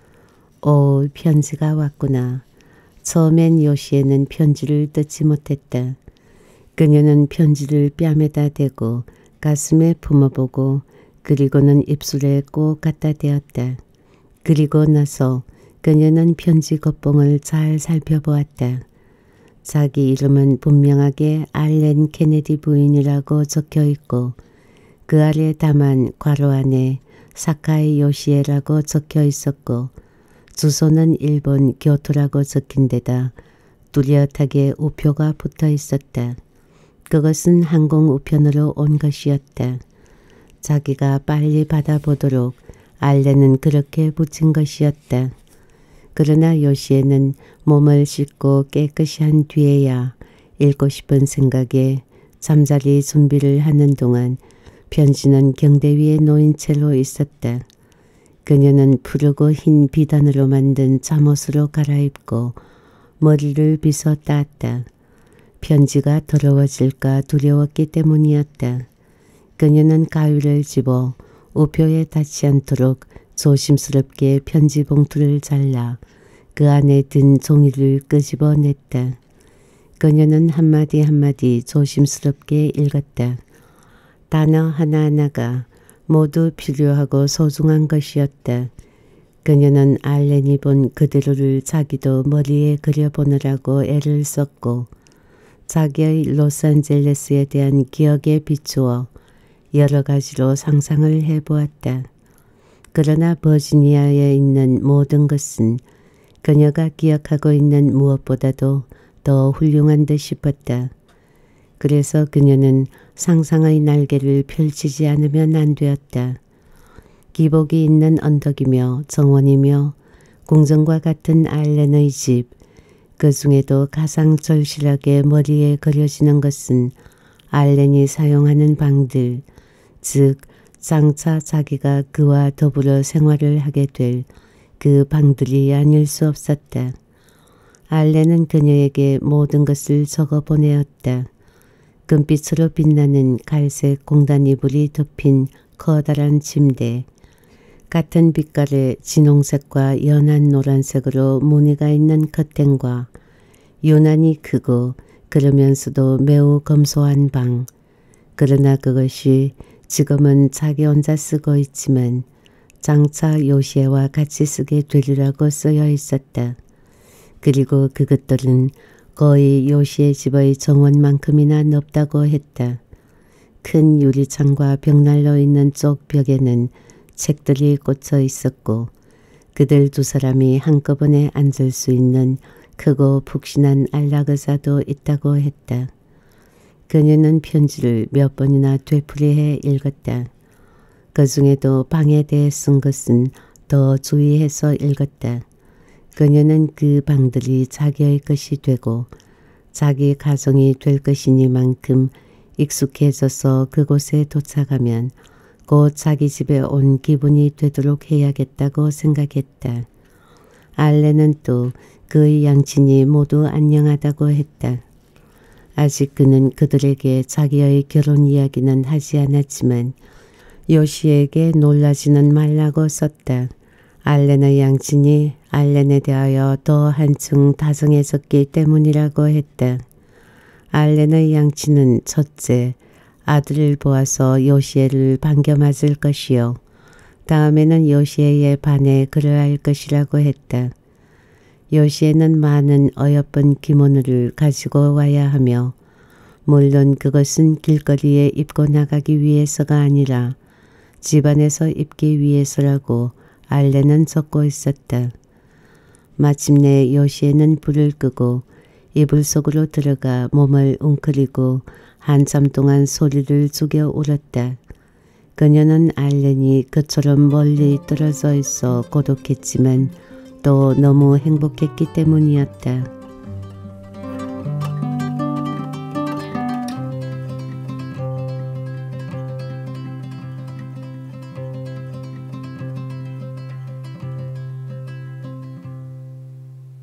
오, 편지가 왔구나. 처음엔 요시에는 편지를 뜯지 못했다. 그녀는 편지를 뺨에다 대고 가슴에 품어보고 그리고는 입술에 꼭 갖다 대었다. 그리고 나서 그녀는 편지 겉봉을 잘 살펴보았다. 자기 이름은 분명하게 알렌 케네디 부인이라고 적혀있고 그 아래 다만 괄호 안에 사카이 요시에라고 적혀 있었고 주소는 일본 교토라고 적힌 데다 뚜렷하게 우표가 붙어 있었다. 그것은 항공 우편으로 온 것이었다. 자기가 빨리 받아보도록 알렌은 그렇게 붙인 것이었다. 그러나 요시에는 몸을 씻고 깨끗이 한 뒤에야 읽고 싶은 생각에 잠자리 준비를 하는 동안 편지는 경대 위에 놓인 채로 있었다. 그녀는 푸르고 흰 비단으로 만든 잠옷으로 갈아입고 머리를 빗어 땄다. 편지가 더러워질까 두려웠기 때문이었다. 그녀는 가위를 집어 우표에 닿지 않도록 조심스럽게 편지 봉투를 잘라 그 안에 든 종이를 끄집어냈다. 그녀는 한마디 한마디 조심스럽게 읽었다. 단어 하나하나가 모두 필요하고 소중한 것이었다. 그녀는 알렌이 본 그대로를 자기도 머리에 그려보느라고 애를 썼고 자기의 로스앤젤레스에 대한 기억에 비추어 여러 가지로 상상을 해보았다. 그러나 버지니아에 있는 모든 것은 그녀가 기억하고 있는 무엇보다도 더 훌륭한 듯 싶었다. 그래서 그녀는 상상의 날개를 펼치지 않으면 안 되었다. 기복이 있는 언덕이며 정원이며 궁전과 같은 알렌의 집, 그 중에도 가장 절실하게 머리에 그려지는 것은 알렌이 사용하는 방들, 즉 장차 자기가 그와 더불어 생활을 하게 될 그 방들이 아닐 수 없었다. 알렌은 그녀에게 모든 것을 적어 보내었다. 금빛으로 빛나는 갈색 공단 이불이 덮인 커다란 침대, 같은 빛깔의 진홍색과 연한 노란색으로 무늬가 있는 커튼과 유난히 크고 그러면서도 매우 검소한 방. 그러나 그것이 지금은 자기 혼자 쓰고 있지만 장차 요시에와 같이 쓰게 되리라고 쓰여 있었다. 그리고 그것들은 거의 요시의 집의 정원만큼이나 넓다고 했다. 큰 유리창과 벽난로 있는 쪽 벽에는 책들이 꽂혀 있었고 그들 두 사람이 한꺼번에 앉을 수 있는 크고 푹신한 안락의자도 있다고 했다. 그녀는 편지를 몇 번이나 되풀이해 읽었다. 그 중에도 방에 대해 쓴 것은 더 주의해서 읽었다. 그녀는 그 방들이 자기의 것이 되고 자기 가정이 될 것이니만큼 익숙해져서 그곳에 도착하면 곧 자기 집에 온 기분이 되도록 해야겠다고 생각했다. 알렌은 또 그의 양친이 모두 안녕하다고 했다. 아직 그는 그들에게 자기의 결혼 이야기는 하지 않았지만 요시에게 놀라지는 말라고 썼다. 알렌의 양친이 알렌에 대하여 더 한층 다정해졌기 때문이라고 했다. 알렌의 양친은 첫째, 아들을 보아서 요시에를 반겨 맞을 것이요. 다음에는 요시에에 반해 그러할 것이라고 했다. 요시에는 많은 어여쁜 기모노를 가지고 와야 하며 물론 그것은 길거리에 입고 나가기 위해서가 아니라 집안에서 입기 위해서라고 알렌은 적고 있었다. 마침내 요시에는 불을 끄고 이불 속으로 들어가 몸을 웅크리고 한참 동안 소리를 죽여 울었다. 그녀는 알렌이 그처럼 멀리 떨어져 있어 고독했지만 또 너무 행복했기 때문이었다.